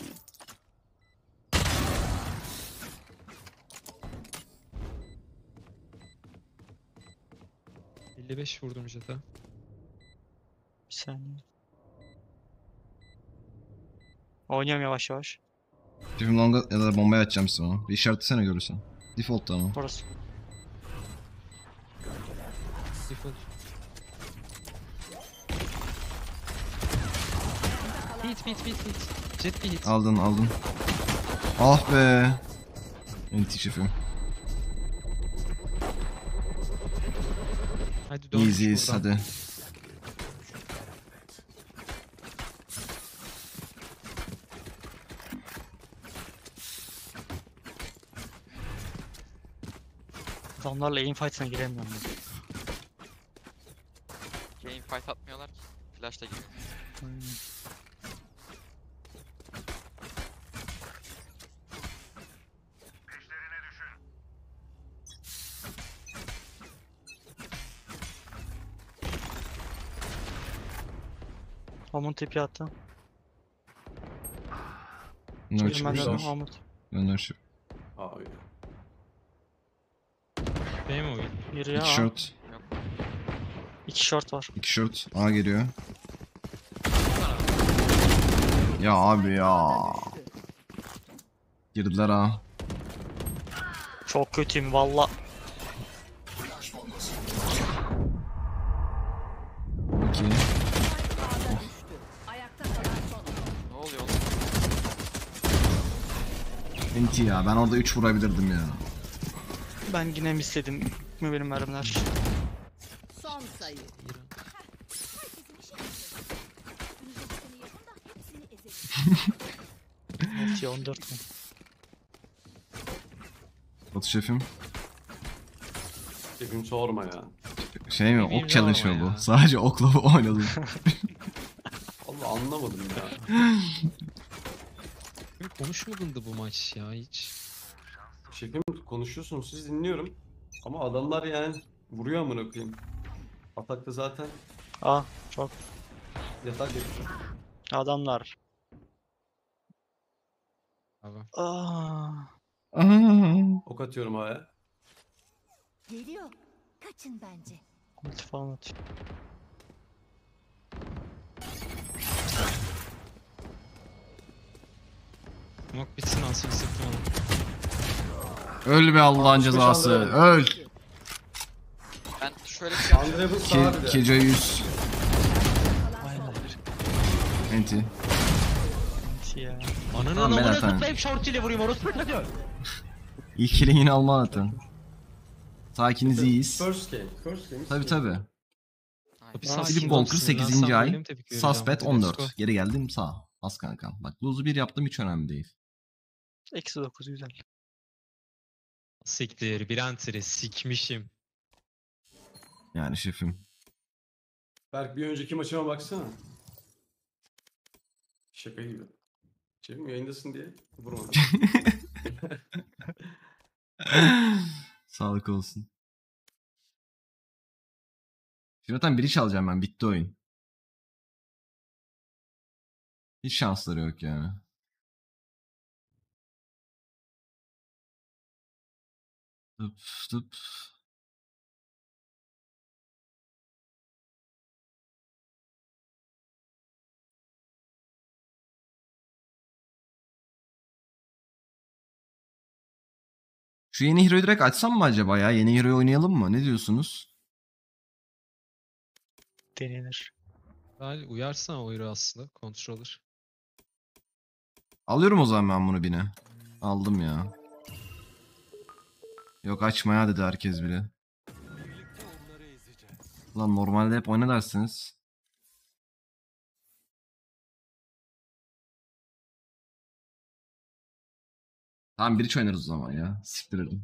elli beş vurdum jete. Bir saniye. Oynuyorum yavaş yavaş. Şefim longa ya da bombaya atacağım size onu. Bir işaretlesene görürsen. Default'ta ama. Orası. Default. Hit hit hit hit. Jet bir hit. Aldın aldın. Ah be. Enti şefim. Hadi dönmüş Easy's buradan. hadi. Adamlarla aim fight'ına giremiyorum. ben. Game fight atmıyorlar ki. Flash da giriyor. Aynen. Amon tipi attı. Ne Girmeden çıkmışlar? Amon. Gönder şef. Abi. Değil mi oyun? Yürü ya. İki short. İki short var. İki short. A geliyor. Ya abi ya. Girdiler ha. Çok kötüyüm valla. İki. Ağda düştü. Ayakta kalan son oyuncu. Ne oluyor oğlum? Enti ya. Ben orada üç vurabilirdim ya. Ben yine mi istedim mi benim mermiler? Son sayı. Evet ya on dört mü? Batu şefim. Şefim sorma ya. Şey mi? Benim Ok challenge normal mı bu? ya. Sadece okla oynadım. Allah anlamadım ya. Benim konuşmadın da bu maç ya hiç. Şefim konuşuyorsunuz siz dinliyorum. Ama adamlar yani vuruyor amına koyayım. Atakta zaten Aa çok. yatak yapıyor. Adamlar. Abi. Aa. Ok atıyorum aya. Geliyor. Kaçın bence. Ulti falan atıyor. Smoke bitsin alsın sıktım onu. Öl be Allah'ın altmış beş cezası. Andre. Öl. Ben şöyle bir şey yapacağım. Andre bu Ke sağ bir de. Keco yüz. Aynen. Enti. Ulti ya. Ananı Tamam, ben amına atarım. zıplayıp short ile vurayım orospu çocuğu. İlk kill'i yine alma atın. Sakiniz iyiyiz. First game. First game. Tabi tabi. Bir Aynen. sakin Philip ol, Walker sekizinci sinirlensem ay. böyle mi tepki vereceğim? Suspect Hadi let's on go. dört. Geri geldim sağ. Az kankam. Bak lose'u bir yaptım hiç önemli değil. Eksi dokuz güzel. Siktir bir entry sikmişim. Yani şefim. Berk bir önceki maçıma baksana. Şaka gibi. Şefim yayındasın diye vurmadım. Sağlık olsun. Şimdi zaten biri çalacağım ben. Bitti oyun. Hiç şansları yok yani. Tıp tıp. Şu yeni hero'yu direkt açsam mı acaba ya? Yeni hero'yu oynayalım mı? Ne diyorsunuz? Denenir. Daha uyarsana o hero aslında controller. Alıyorum o zaman ben bunu bine. Aldım ya. Yok açmaya dedi herkes bile. Lan normalde hep oyna dersiniz. Tamam biri oynarız o zaman ya. Siktir edin.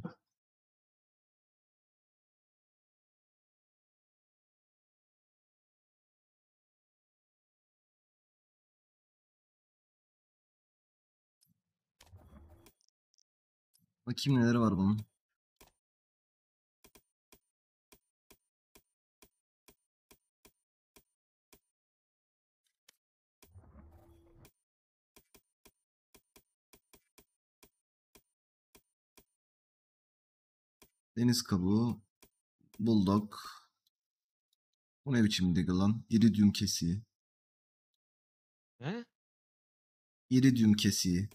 Bakayım neleri var bunun. Deniz kabuğu. Bulldog. Bu ne biçim diggle lan? İridium kesiği. He? İridium kesiği.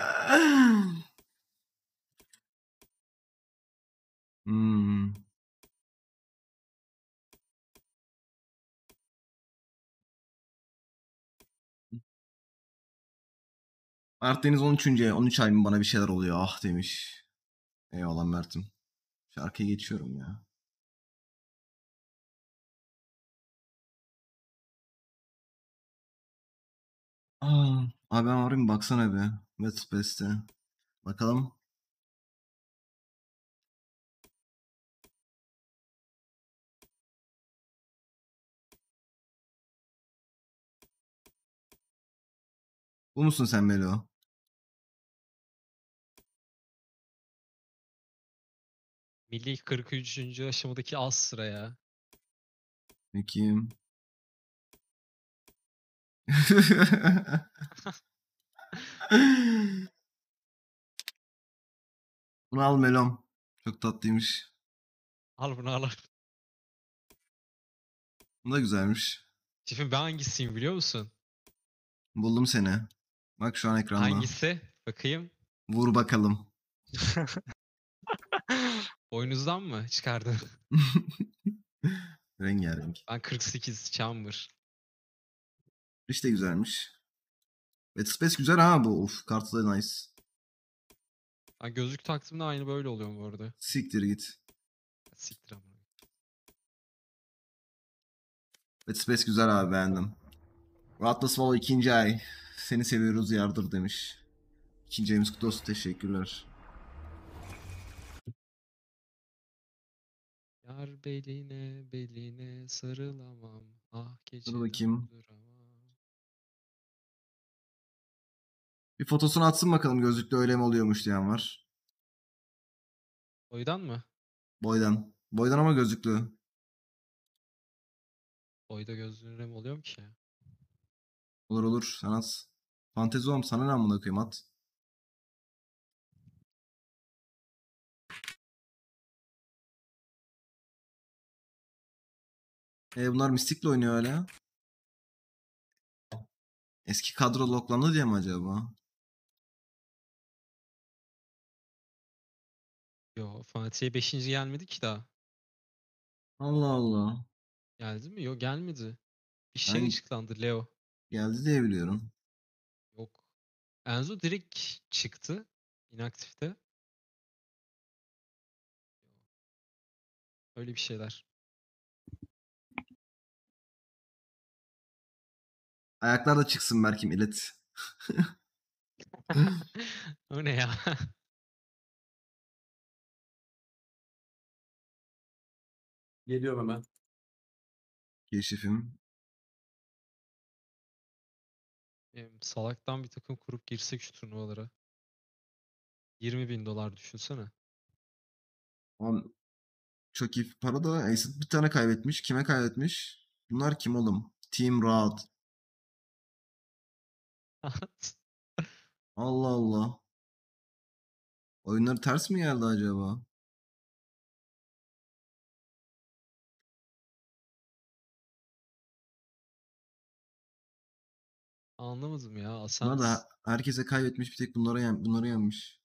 Hmm. Mert Deniz on üçüncü on üç ay mı bana bir şeyler oluyor ah demiş. Eyvallah Mert'im. Şarkıya geçiyorum ya. Aa, abi ben arayayım baksana bir. Wetspace'te. Bakalım. Bu musun sen Melo? Milli kırk üçüncü aşamadaki az sıra ya. Bakayım. Bunu al Melom. Çok tatlıymış. Al bunu al. Bu da güzelmiş. Şefim ben hangisiyim biliyor musun? Buldum seni. Bak şu an ekranda. Hangisi? Bakayım. Vur bakalım. Boynuzdan mı çıkardın? Rengarenk. Ben kırk sekiz Chamber. İşte güzelmiş. Wetspace güzel ha bu. Uf kartı da nice. Ben gözlük taktığımda aynı böyle oluyor bu arada. Siktir git. Siktir amına. Wetspace güzel abi beğendim. Rahatla Swallow ikinci ay. Seni seviyoruz yardır demiş. İkinci ayımız kutlu olsun. Teşekkürler. Yar beline beline sarılamam. Ah Dur geceden bakayım. duramam. Bir fotosunu atsın bakalım gözlükte öyle mi oluyormuş diyen var. Boydan mı? Boydan. Boydan ama gözlüklü. Boyda gözlüğüne mi oluyorum ki? Olur olur sen at. Fantezi oğlum sana ne amına koyayım at. E bunlar Mystic'le oynuyor hala. Eski kadro loklandı diye mi acaba? Yo, Fatih'e beşinci gelmedi ki daha. Allah Allah. Geldi mi? Yo gelmedi. Bir şey Ben açıklandı Leo. geldi diye biliyorum. Yok. Enzo direkt çıktı. İnaktifte. Öyle bir şeyler. Ayaklar da çıksın Berkim ilet. O ne ya? Geliyorum hemen. Keşifim. Benim salaktan bir takım kurup girsek şu turnuvalara. yirmi bin dolar düşünsene. Oğlum, çok iyi para da Ace bir tane kaybetmiş. Kime kaybetmiş? Bunlar kim oğlum? Team Raad. Allah Allah. Oyunları ters mi geldi acaba? Anlamadım ya. Bunlar Ascent da herkese kaybetmiş bir tek bunlara yen bunları yenmiş.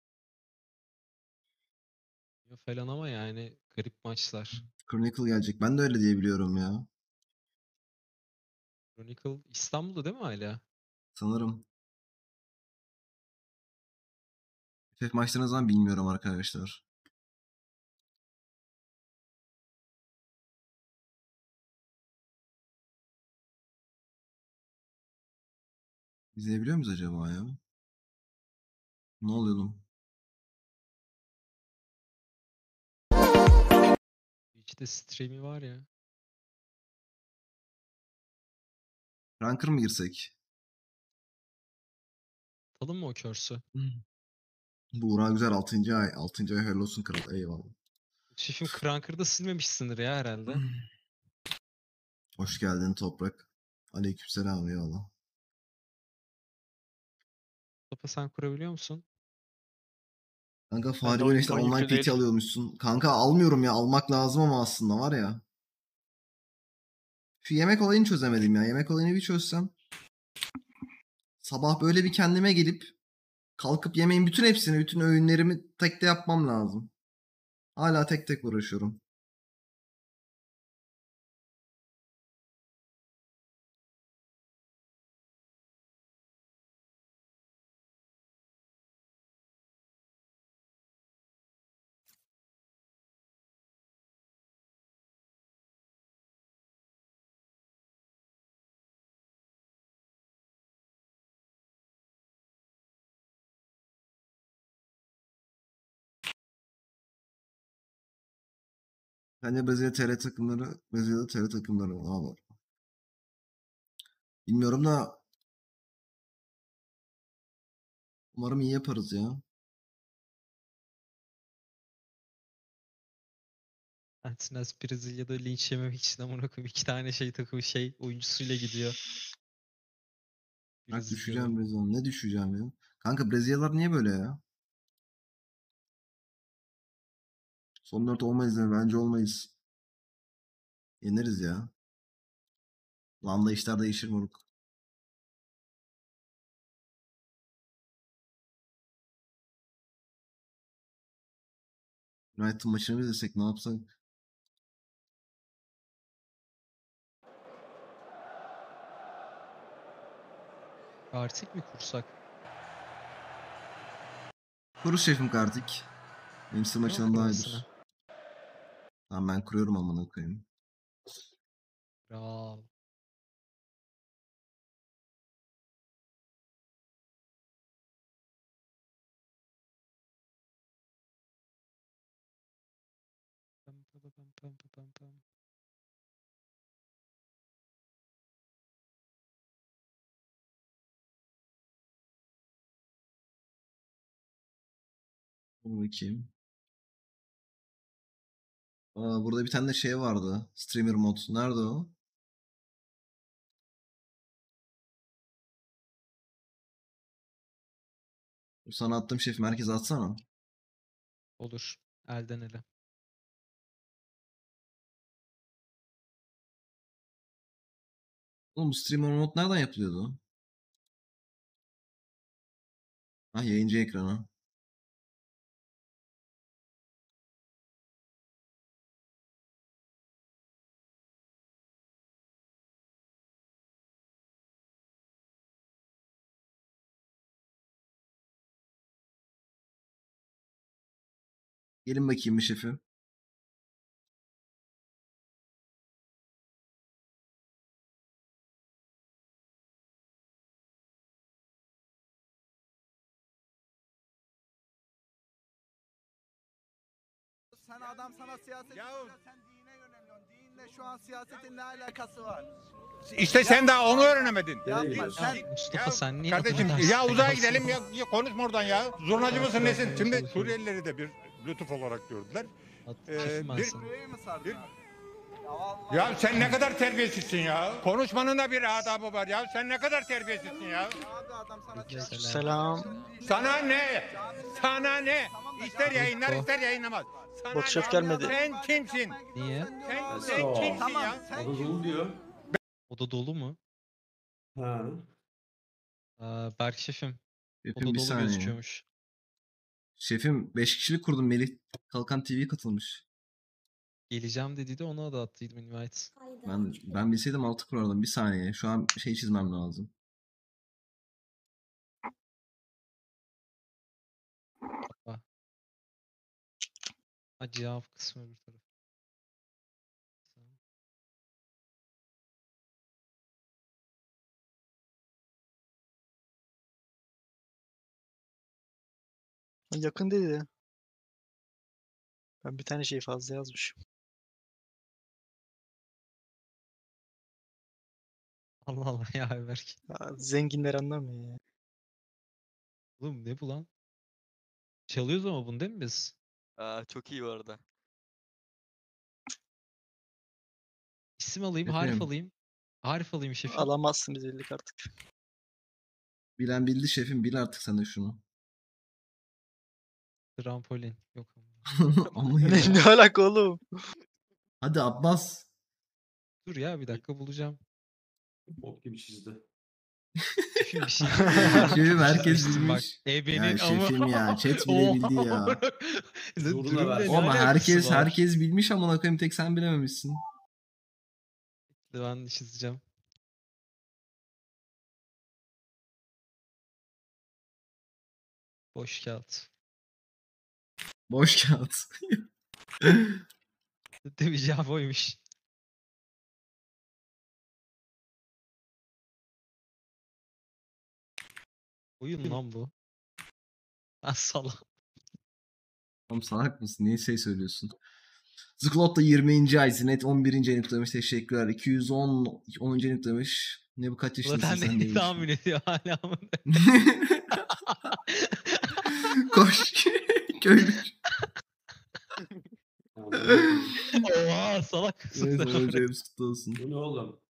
falan ama yani garip maçlar. Chronicle gelecek. Ben de öyle diye biliyorum ya. Chronicle İstanbul'da değil mi hala? Sanırım. F F maçlarını zaman bilmiyorum arkadaşlar. İzleyebiliyor muyuz acaba ya? Ne oluyor oğlum? Twitch'te stream'i var ya. Ranker mı girsek? Atalım mı o curse'ü? Buğra Güzel altıncı ay. altıncı ay hayırlı olsun kral. Eyvallah. Şefim Cranker'da silmemişsindir ya herhalde. Hoş geldin Toprak. Aleykümselam eyvallah. Topa sen kurabiliyor musun? Kanka Ben de Fahri oyun, Güneş'ten oyun online yüklü P T değil. alıyormuşsun. Kanka almıyorum ya. Almak lazım ama aslında var ya. Şu yemek olayını çözemedim ya. Yemek olayını bir çözsem. Sabah böyle bir kendime gelip kalkıp yemeğin bütün hepsini, bütün öğünlerimi tek de yapmam lazım. Hala tek tek uğraşıyorum. Bence Brezilya T R takımları, Brezilya'da T R takımları var. Bilmiyorum da umarım iyi yaparız ya. Martinez Brezilya'da linç yememek için amına koyayım iki tane şey takımı şey oyuncusuyla gidiyor. Bak Brezilya'da. düşeceğim Brezilya'dan. Ne düşeceğim ya? Kanka Brezilyalılar niye böyle ya? Son dört olmayız ya. Bence olmayız. Yeneriz ya. Landa işler değişir moruk. United maçını mı izlesek ne yapsak? Kartik mi kursak? Kuruz şefim Kartik. Benim size maçından Yok daha kurmasına. iyidir. Tamam ben kuruyorum amına koyayım. Bravo. Pam, pam, pam, pam, pam, pam, pam. Dur bakayım. Aa, burada bir tane de şey vardı. Streamer mod. Nerede o? Dur, sana attım şefim. Herkes atsana. Olur. Elden ele. Oğlum bu streamer mod nereden yapılıyordu? Ah yayıncı ekranı. Gelin bakayım bir şefim. Sen adam sana siyaset ya, sen dine yöneliyorsun. Dinle şu an siyasetin ne alakası var? İşte sen daha onu öğrenemedin. Nereye Yapma gidiyorsun? sen. Mustafa Ya sen niye kardeşim affedersin? ya uzağa Ya gidelim ya, ya konuşma oradan ya. Zurnacı mısın nesin? Şimdi Çalışıyorum. Suriyelileri de bir lütuf olarak gördüler. At- Ee, şefim ben bir- sana. Buraya mı sardın Bir- abi? Ya vallahi. Ya sen ne kadar terbiyesizsin ya. Konuşmanın da bir adabı var ya. Sen ne kadar terbiyesizsin ya. Abi adam sana siyaset. Selam. Sana ne? Sana ne? İster yayınlar Niko. ister yayınlamaz. Sana Bot şef ne? gelmedi. Sen kimsin? Niye? Sen, Let's sen go. kimsin Tamam ya? sen O da dolu diyor. Oda dolu mu? Ha. Aa, Berk şefim. Şefim Oda bir dolu saniye. gözüküyormuş. Şefim beş kişilik kurdum. Melih Kalkan T V'ye katılmış. Geleceğim dedi de ona da attıydım invite. Ben ben bilseydim altı kurardım. Bir saniye. Şu an şey çizmem lazım. Bak. Ha cevap kısmı bir taraf. Yakın dedi. Ben bir tane şey fazla yazmışım. Allah Allah ya Berk. Ya, zenginler anlamıyor ya. Oğlum ne bu lan? Çalıyoruz ama bunu değil mi biz? Aa, çok iyi bu arada. İsim alayım, harf Şefim. alayım. Harf alayım şefim. Alamazsın biz ellik artık. Bilen bildi şefim. Bil artık sen de şunu. Trampolin. Yok ama. Ama ya. Ne, ne alaka oğlum? Hadi Abbas. Dur ya bir dakika bulacağım. Bok gibi çizdi. Şefim bir şey. Şefim herkes Çizmiştim bak. bilmiş. Ebenin Ya şefim ya, chat bile bildi ya. Zoruna ver. Ama herkes herkes bilmiş amına koyayım tek sen bilememişsin. Ben çizeceğim. Boş kağıt. Boş kağıt. Demeyeceğim oymuş. Oyun lan bu. Ben salak. Oğlum salak mısın? Niye şey söylüyorsun? Zıklot da yirminci ay. Zinet on birinci ayını kutlamış. Teşekkürler. iki yüz on onuncu ayını kutlamış. Ne bu kaç yaşındasın Zaten sen ne demiş. tahmin ediyor hala ama. Koş. Köylü. Oha salak. Neyse hocamız kutlu olsun. Bu ne oğlum?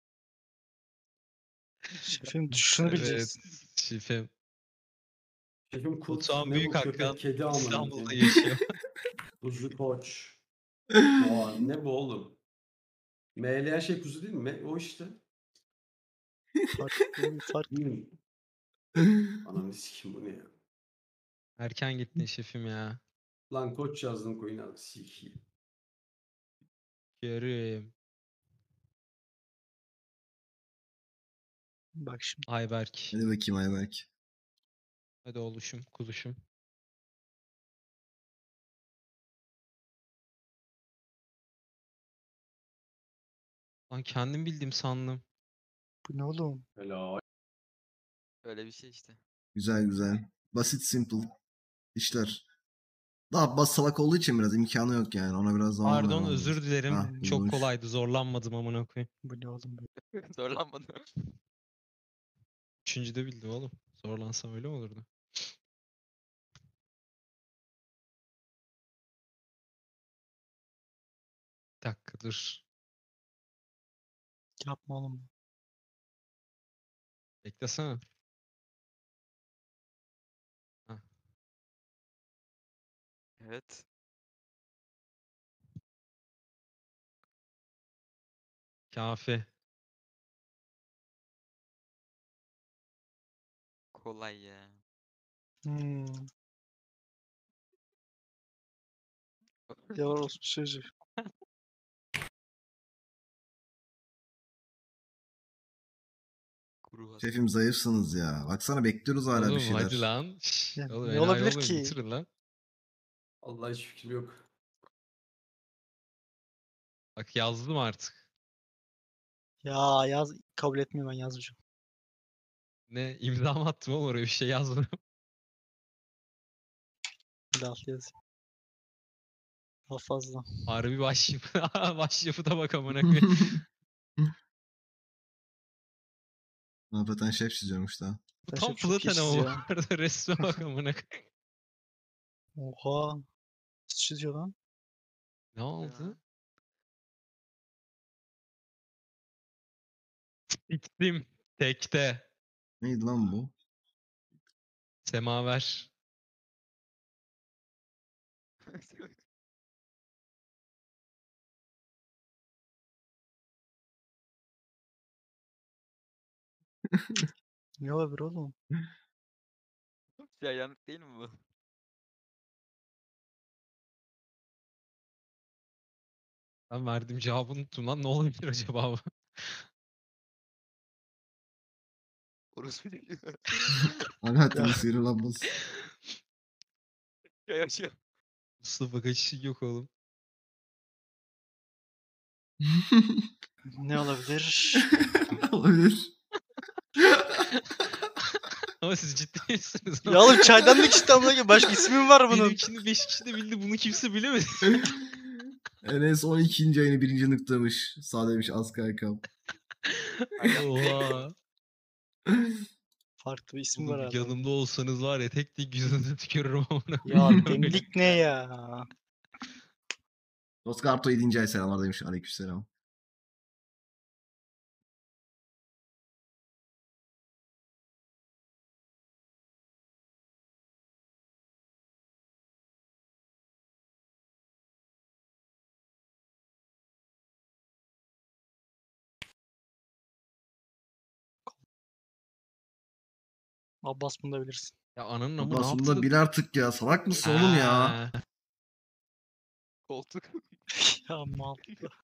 Şefim şunu Evet. bileceksin. Şefim. Şefim kurt. Batuhan Ne Büyük bu köpek? Hakan Kedi amına İstanbul'da koyayım. yaşıyor. Kuzu koç. Aa, ne bu oğlum? Meyleyen şey kuzu değil mi? Me- O işte. Farklı bir fark. Hmm. Ananı sikim bu ne ya? Erken gittin şefim ya. Lan koç yazdım koyuna sikiyim. Görüyorum. Bak şimdi. Ayberk. Hadi bakayım Ayberk. Hadi oluşum, kuzuşum. Lan kendim bildim sandım. Bu ne oğlum? Helal. Öyle bir şey işte. Güzel güzel. Basit simple işler. Daha Abbas salak olduğu için biraz imkanı yok yani. Ona biraz zaman Pardon vermem özür lazım. dilerim. Ha, Çok buymuş. kolaydı. Zorlanmadım amına koyayım. Bu ne oğlum? Bu? Zorlanmadı. Üçüncüde bildim oğlum. Zorlansam öyle mi olurdu? Bir dakika dur. Yapma oğlum. Beklesene. Evet. Kafi. Kolay ya. Hmm. Yalan olsun sözü. Kuru has. Şefim zayıfsınız ya. Baksana bekliyoruz hala Oğlum bir şeyler. hadi lan. Şşş. Ya Oğlum ne enayi olabilir olmayın, ki? bitirin lan. Allah hiç fikrim yok. Bak yazdım artık. Ya yaz kabul etmiyorum ben yazmayacağım. Ne imzamı attım oğlum oraya bir şey yazmadım. Bir daha yaz. Daha fazla. Harbi başyapı. Başyapı da bak amına koyayım. Hakikaten şef çiziyormuş daha. Bu Ben tam şef çok iyi Platen ama çiziyor. bu arada resme bak amına koyayım. Oha. Nasıl çiziyor lan? Ne oldu? Bittim. Tekte. Neydi lan bu? Semaver. Ne olabilir oğlum? Ya yanık değil mi bu? Ben verdiğim cevabı unuttum lan. Ne olabilir acaba bu? Orospu çocuğu. Alaaddin'in sihirli lambası. Ya yaşıyor. Mustafa kaçışı yok oğlum. Ne olabilir? Olabilir. Ama siz ciddi misiniz? Ya oğlum çaydanlık işte amına koyayım. Başka ismi mi var bunun? Benimkini beş kişi de bildi. Bunu kimse bilemedi. Enes on ikinci ayını birinci nıklamış. Sağ demiş az kaykam. Oha. Farklı bir ismi var Oğlum herhalde. yanımda olsanız var ya tek tek yüzünüzü tükürürüm amına Ya koyayım. demlik ne ya? Roscarto yedinci ay selamlar demiş. Aleykümselam. Abbas bunu da bilirsin. Ya ananın ama ne Abbas bunu yaptı? da bil artık ya. Salak mısın oğlum ya? Ha. Koltuk. Ya mal.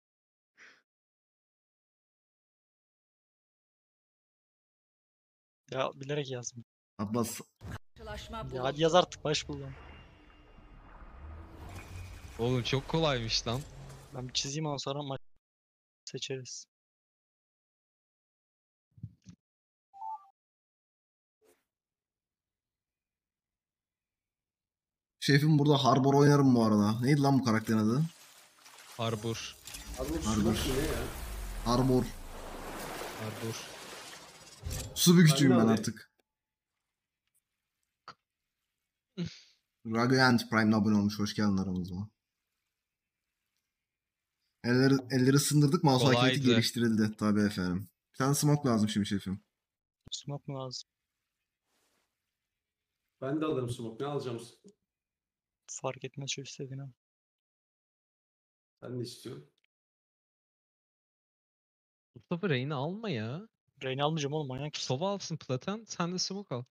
Ya bilerek yazdım. Abbas Karşılaşma Ya hadi bulundu. yaz artık baş bulalım. Oğlum çok kolaymış lan. Ben bir çizeyim ondan sonra maç seçeriz. şefim burada Harbor oynarım bu arada. Neydi lan bu karakterin adı? Harbor. Arbor. Arbor. Ne ya? Arbor. Harbor. Su bükücüyüm Ben de ben alayım. artık. Radiant Prime'le abone olmuş. Hoş geldin aramıza. Elleri, elleri ısındırdık. Mouse hareketi Kolaydı. geliştirildi. Tabii efendim. Bir tane smoke lazım şimdi şefim. Smoke mu lazım? Ben de alırım smoke. Ne alacağım? Fark etmez şu istediğini. al. Sen ne istiyorsun? Mustafa Reyna alma ya. Reyna almayacağım oğlum, manyak mısın? Sova alsın Platen, sen de smoke al.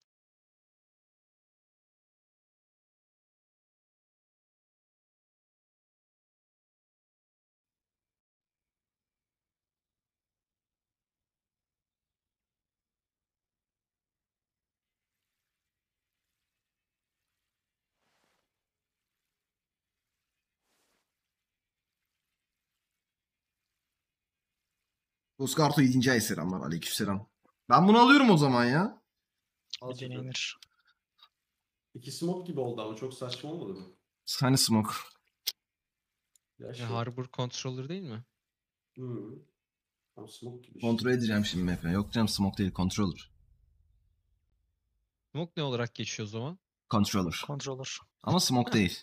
Bozkarto yedinci ay selamlar. Aleykümselam. Ben bunu alıyorum o zaman ya. Al Bir şefim. deneyimler. İki smoke gibi oldu ama çok saçma olmadı mı? Hani smoke? Ya Ya şey. Harbor controller değil mi? Hı. Tam smoke gibi. Kontrol edeceğim şimdi map'e. Yok canım smoke değil controller. Smoke ne olarak geçiyor o zaman? Controller. Controller. Ama smoke değil.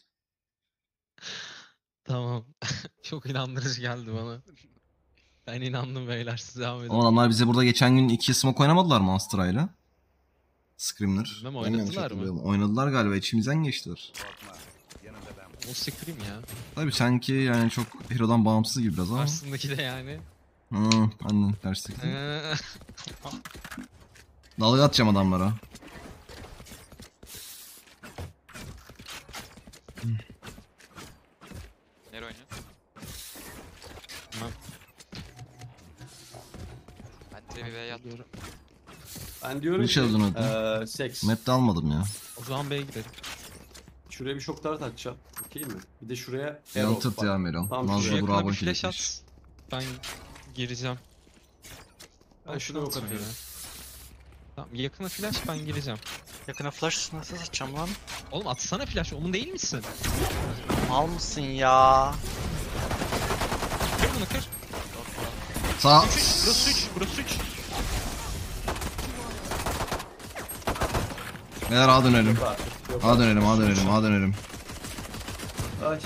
Tamam. Çok inandırıcı geldi bana. Ben inandım beyler, siz devam edin. O adamlar bize burada geçen gün iki smoke oynamadılar mı Astra'yla? Screamler. Bilmem, Ben yanlış oynadılar mı? hatırlıyorum. Oynadılar galiba, içimizden geçtiler. O Scream ya. Tabii sanki yani çok Hero'dan bağımsız gibi biraz ama. Karşısındaki de yani. Hı, aynen tersteki. Ee, Dalga atacağım adamlara. Nereye oynuyorsun? Tamam. Ben T V B'ye yattım. Ben diyorum Ne ki. çaldın hadi? Eee seks. Map'te almadım ya. O zaman B'ye gidelim. Şuraya bir şok dart atacağım. Okey mi? Bir de şuraya Yan arrow. tırt ya Meron. Tamam, Şu Nazlı şuraya yakına bravo bir flash kilitmiş. at. Ben gireceğim. Ben şuna ok atma ya. atıyorum. Tamam, yakına flash, ben gireceğim. Yakına flash nasıl atacağım lan? Oğlum atsana flash, onun değil misin? Mal mısın ya? Kır bunu, kır. Sağ. Burası üç, burası üç. Beyler A dönelim. Yok artık, yok A artık. dönelim, A dönelim, A dönelim. Ay.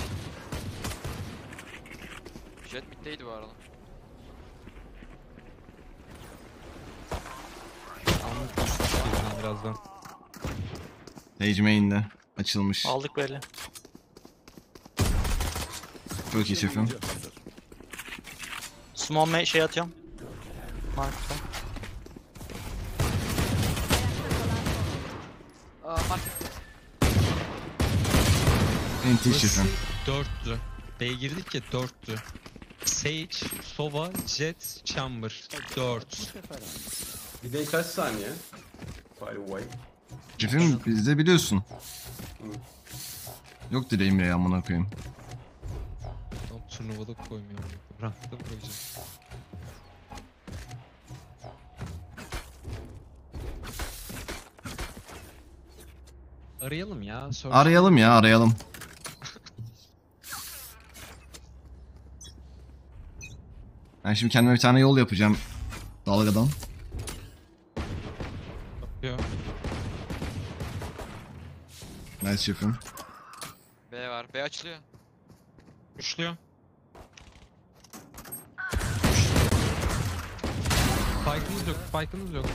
Jet mid'deydi bu arada. Gireceğim birazdan. Sage main'de. Açılmış. Aldık böyle. Çok iyi şefim. Small ma- şey atıyorum. Markta. Aa market. Enti şefim. Dörttü. B'ye girdik ya, dörttü. Sage, Sova, Jet, Chamber. Dört. Bir de kaç saniye? By the way. Şefim bizde biliyorsun. Yok dedi Emre ya amına koyayım. Tam turnuvada koymuyorum. Bıraktım koyacağım. Arayalım ya. Search. Arayalım ya arayalım. Ben şimdi kendime bir tane yol yapacağım. Dalgadan. Yok. Nice şefim. B var. B açılıyor. Üçlüyor. Spike'ınız yok, spike'ınız yok.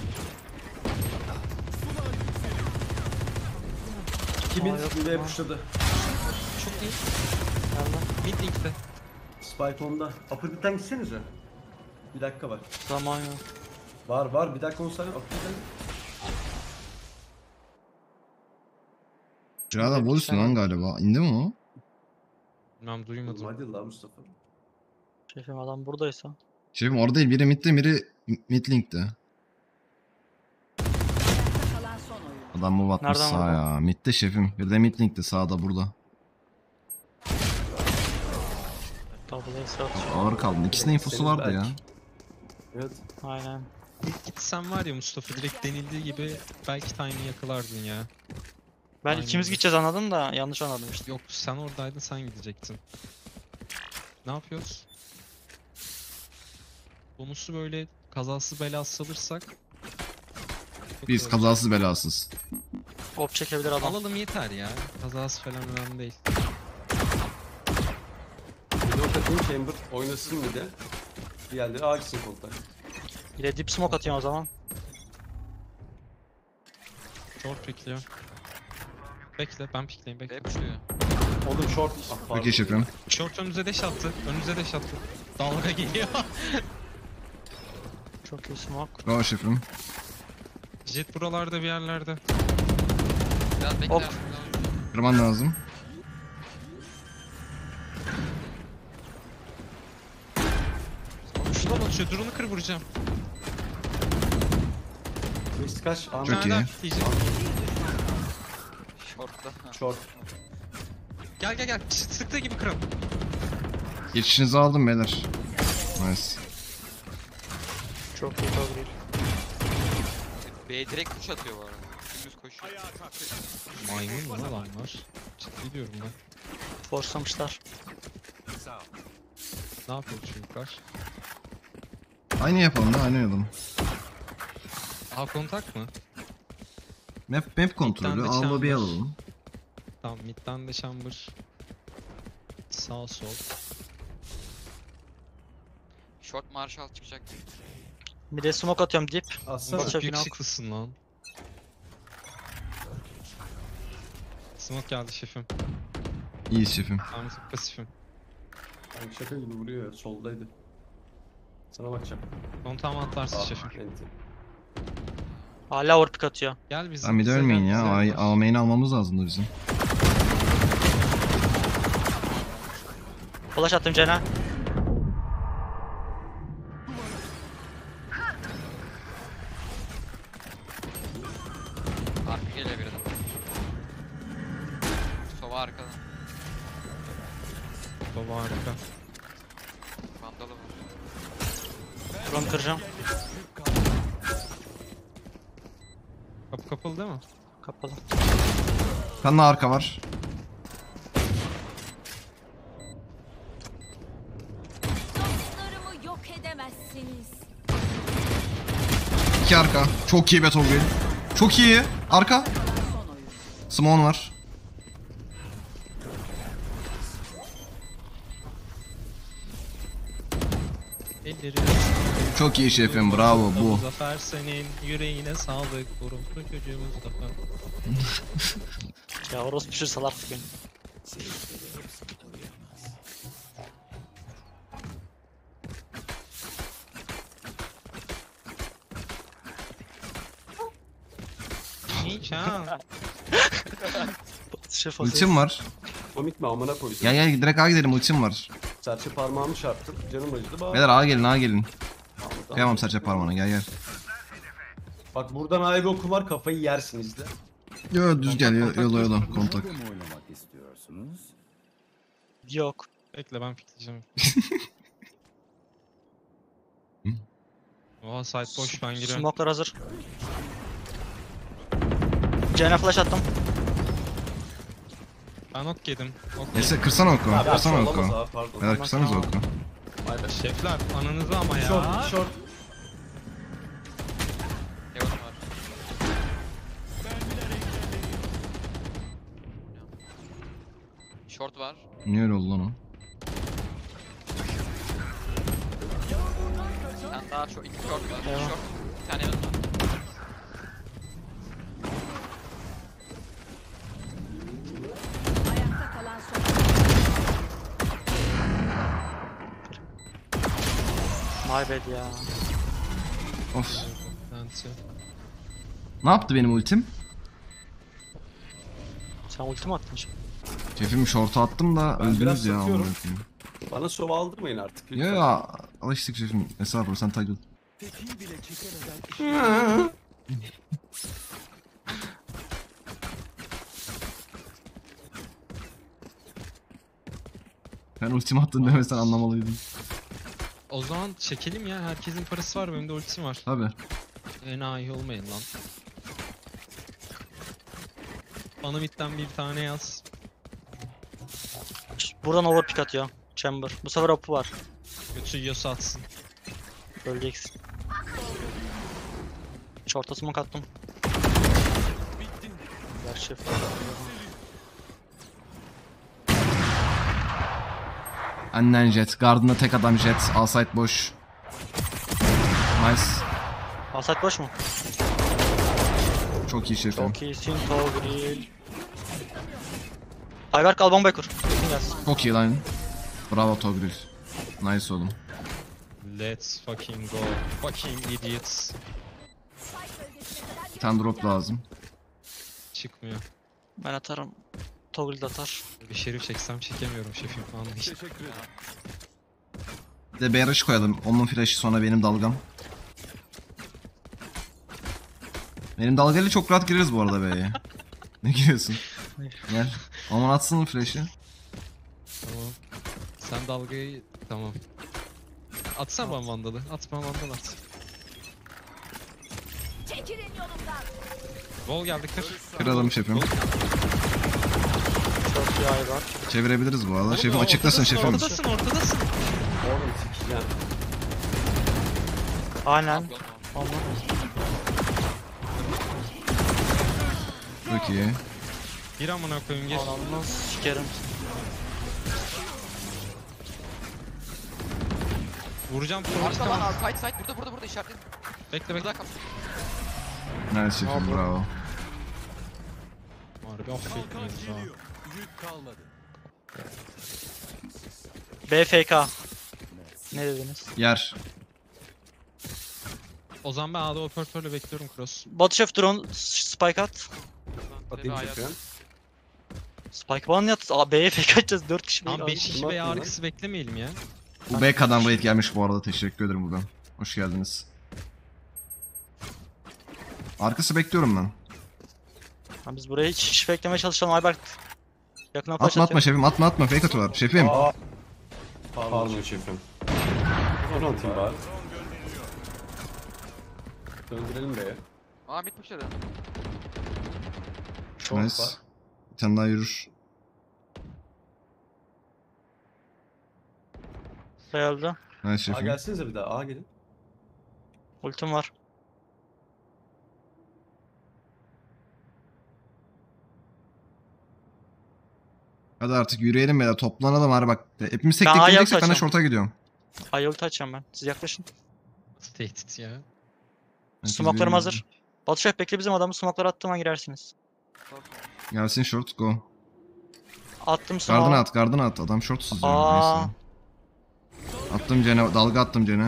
İki mid Aa, yok, bir de tamam. pushladı. Çok iyi. Nerede? Mid link'te. Spike onda. Upper mid'den gitsenize. Bir dakika var. Zaman yok. Var var bir dakika on saniye. Upper mid'den. Şurada Wallace lan galiba. İndi mi o? Bilmem, duymadım. Hadi la Mustafa. Şefim adam buradaysa. Şefim orada değil. Biri midde, biri midlink'te. Ayakta kalan son oyun. Adam mı batmış Nereden sağa vurdu? ya. Midde şefim. Bir de midlink'te sağda burada. Double Ace atıyor. Ağır kaldım. İkisinin infosu Senin vardı ya. belki. Evet. Aynen. İlk gitsen var ya Mustafa, direkt denildiği gibi belki time'ı yakalardın ya. Ben Aynen. ikimiz gideceğiz anladım da yanlış anladım işte. Yok, sen oradaydın, sen gidecektin. Ne yapıyoruz? Bonusu böyle kazasız belasız alırsak. çok Biz iyi olur. kazasız belasız. Hop çekebilir adam. Alalım yeter ya. Kazası falan önemli değil. Bir de o takım Chamber oynasın bir de. Diğerleri A gitsin koltuğa. Bir de dip smoke atıyorum o zaman. Short pikliyor. Bekle ben pikleyeyim bekle. B pushluyor. Oğlum short. Ah, pardon. Peki şefim. Short önümüze deş attı. Önümüze deş attı. Dalga geliyor. Çok iyi smoke. Bravo şefim. Jet buralarda bir yerlerde. Biraz bekler. Hop. Kırman lazım. Şuradan atıyor. Drone'u kır vuracağım. Risk kaç? Ahmet. Çok iyi. Nereden pikleyeceğim? Short'ta. Short. Gel gel gel. Ç- Sıktığı gibi kırın. Geçişinizi aldım beyler. Nice. Çok iyi cover. B direkt push atıyor bu arada. Dümdüz koşuyor. Maymun mu lan var? Ciddi diyorum ben. Forslamışlar. Ne yapıyor çocuklar? Aynı yapalım da aynı oynayalım. A kontak mı? Map, map kontrolü. Bir tane de Al lobiyi chamber. alalım. Tamam midden de chamber. Sağ sol. Short Marshall çıkacak. Bir de smoke atıyorum dip. Atsana. Bak, Çok çok yakışıklısın lan. Smoke geldi şefim. İyiyiz şefim. Tamam pasifim. Sanki şaka gibi vuruyor ya. Soldaydı. Sana bakacağım. Kontağımı atlarsın Ah, şefim. enti. Hala overpick atıyor. Gel bizim. Tamam bir de bize ölmeyin gel, ya. bize A, gel. A main'i almamız lazımdı bizim. Flash attım Cen'e. Arka geliyor birden. Sova arkadan. Baba harika. Vandalı var. Drone kıracağım. Kapı kapalı değil mi? Kapalı. Kanla arka var. Dostlarımı yok edemezsiniz. İki arka. Çok iyi Beethoven. Çok iyi. Arka. Simon var. Elleri. Çok iyi şefim. Bravo bu. Zafer senin yüreğine sağlık. Urumlu çocuğu Mustafa. Ya orospu şu salak bugün. Hiç ha. Şef Ultim var. Komik mi amına koydum. Gel gel direkt A gidelim. Ultim var. Serçe parmağımı çarptım. Canım acıdı. Bak. Beyler A gelin A gelin. Tamam, tamam. Kıyamam serçe parmağına gel gel. Bak buradan A'ya bir okum var. Kafayı yersin izle. Yo düz gel yo- yola yola kontak. Yok. Bekle ben pikleyeceğim. Oha site boş ben giriyorum. Smoke'lar hazır. Cen'e flash attım. Ben ok yedim. Ok yedim. Neyse kırsana oku. Abi Kırsana olamaz oku. abi pardon. Beyler kırsanız oku. Şefler ananızı ama ya. Short short. Heaven var. Short var. Niye öyle oldu lan o? Bir tane daha short. İki short var. Heaven. Short. Bir tane Heaven var. Ayakta kalan son. My bad ya. Of. Nancy. Ne yaptı benim ultim? Sen ulti mi attın şimdi? Şefim short'a attım da Ben öldünüz biraz ya. satıyorum. amına koyayım. Bana sova aldırmayın artık. Ya lütfen. ya alıştık şefim. Estağfurullah sen takıl. Ben ultimi attın demesen anlamalıydım. O zaman çekelim ya. Herkesin parası var. Benim de ultim var. Tabi. Enayi olmayın lan. Bana midden bir tane yaz. Buradan overpick atıyor. Chamber. Bu sefer opu var. Götü yiyorsa atsın. Öleceksin. Short'a smoke attım. Ver şef. Annen jet. Garden'da tek adam jet. Alside boş. Nice. Asat boş mu? Çok iyi şefim. Çok iyisin Togril. Ayberk al bombayı kur. Kesin gelsin. Çok iyi lan. Bravo Togril. Nice oğlum. Let's fucking go. Fucking idiots. Bir tane drop lazım. Çıkmıyor. Ben atarım. Togril de atar. Bir şerif çeksem çekemiyorum şefim. Anlayışım. Bir de B R koyalım. Onun flash'ı sonra benim dalgam. Benim dalgayla çok rahat gireriz bu arada B'ye. Ne giriyorsun? Gel. Aman atsın flash'ı. Tamam. Sen dalgayı... Tamam. Atsana bana vandalı. At bana vandal at. Çekilin yolumdan. Vol geldi kır. Kıralım şefim. Çok iyi Ayberk. Çevirebiliriz bu arada. Şefim açıklasın şefim. Ortadasın ortadasın. Oğlum sikeceğim. Aynen. Yok, Allah. Çok iyi. Gir amına koyayım gir. Ananı sikerim. Vuracağım Arka sonra lan tamam. al. Side side. Burada burada burada işaretledim. Bekle Burada bekle. kap. Nice şefim bravo. Harbi affetmiyoruz ha. B F K. Ne dediniz? Yer. O zaman ben A'da operatörle bekliyorum cross. Batu Şef drone spike at. Atayım Ayağı- şefim. Spike bana yat. Aa B'ye fake atacağız. dört kişi Tamam değil. beş kişi Kim veya attı lan? arkası beklemeyelim ya. Bu B K'dan raid gelmiş bu arada. Teşekkür ederim buradan. Hoş geldiniz. Arkası bekliyorum ben. Ha, biz buraya hiç, hiç beklemeye çalışalım Ayberk. Yakına flash Atma atma atıyor. şefim atma atma fake atıyorlar. Şefim. Aa. Pardon şefim. Bunu atayım bari. Döndürelim B'ye. Aa mid pushladı. Çok Nice. var. Bir tane daha yürür. B öldü. Nice A şefim. gelsenize bir daha. A gelin. Ultim var. Hadi artık yürüyelim ya da toplanalım hadi bak. Hepimiz tek Ben tek A'ya gideceksek ben de yaklaşacağım. short'a gidiyorum. Ay ulti açacağım ben. Siz yaklaşın. Nasıl tehdit ya? Herkes Smoke'larım birbirine- hazır. Batu Şef bekle bizim adamı. Smoke'ları attığıma girersiniz. Gelsin short go. Attım smoke. Gardına at gardına at. Adam short sızıyor. Aa. Neyse. Attım Cene. Dalga attım Cene.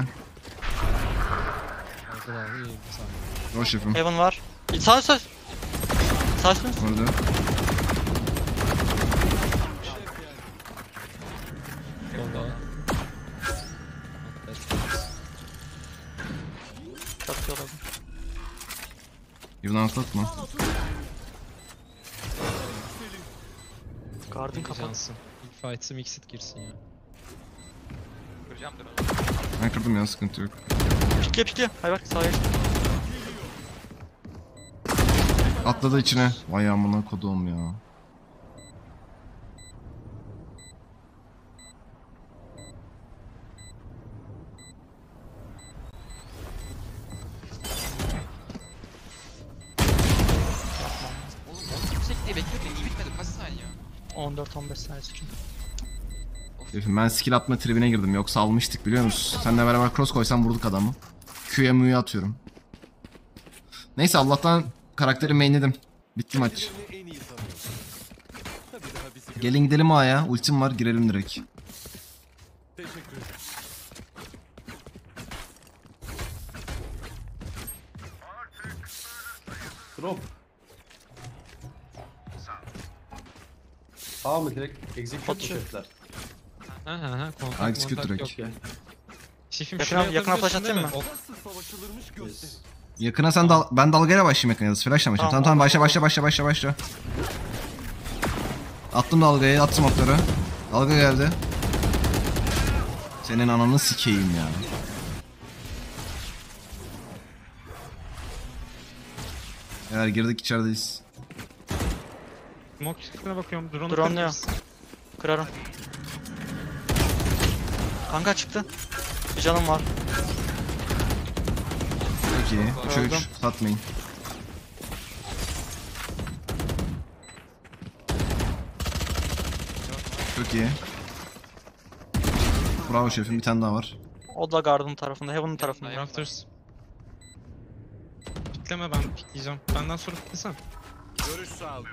Arka dalga iyi bir saniye. Go şefim. Heaven var. Sağ sağ. Sağ üstün. Orada. Solda. Çok iyi oldu. Yılan atlatma. Guard'ın kapat. Cansın. İlk fight'ı mixed girsin ya. Kıracağım dur. Ben kırdım ya sıkıntı yok. Pikle pikle. Ayberk sağa geç. Atladı içine. Vay amına kodum ya. Oğlum onu yüksek diye bekliyorum. İyi bitmedi. Kaç saniye? on dört on beş saniye sürüyor. Şefim ben skill atma tribine girdim. Yoksa almıştık biliyor musun? Seninle beraber cross koysam vurduk adamı. Q'ya Mu'ya atıyorum. Neyse Allah'tan karakteri mainledim. Bitti maç. Gelin gidelim A'ya. Ultim var girelim direkt. Drop. A mı direkt? Execute mu Atıyor. şefler? Ha ha ha kontak Hangisi montak götürek? yok. Gel. Şefim Yakına- şuraya yakına flash atabiliyorsun atayım değil mi? Yes. Yakına sen dal ben dalgayla başlayayım yakına yalnız. Flash'la başlayayım. Tamam, Tamam tamam olur, başla olur. başla başla başla başla. Attım dalgayı, attım okları. Dalga geldi. Senin ananı sikeyim ya. Eğer girdik içerideyiz. Smoke çıktığına bakıyorum. Drone'u Drone ya. kırabilirsin. Kırarım. Kanka çıktı. Bir canım var. Çok iyi. üçe Öldüm. üç. Satmayın. Çok iyi. Bravo şefim, bir tane daha var. O da Garden tarafında, Heaven'ın tarafında. Yanındayım. Rafters. Pikleme, ben pikleyeceğim. Benden sonra piklesen. Eyvallah.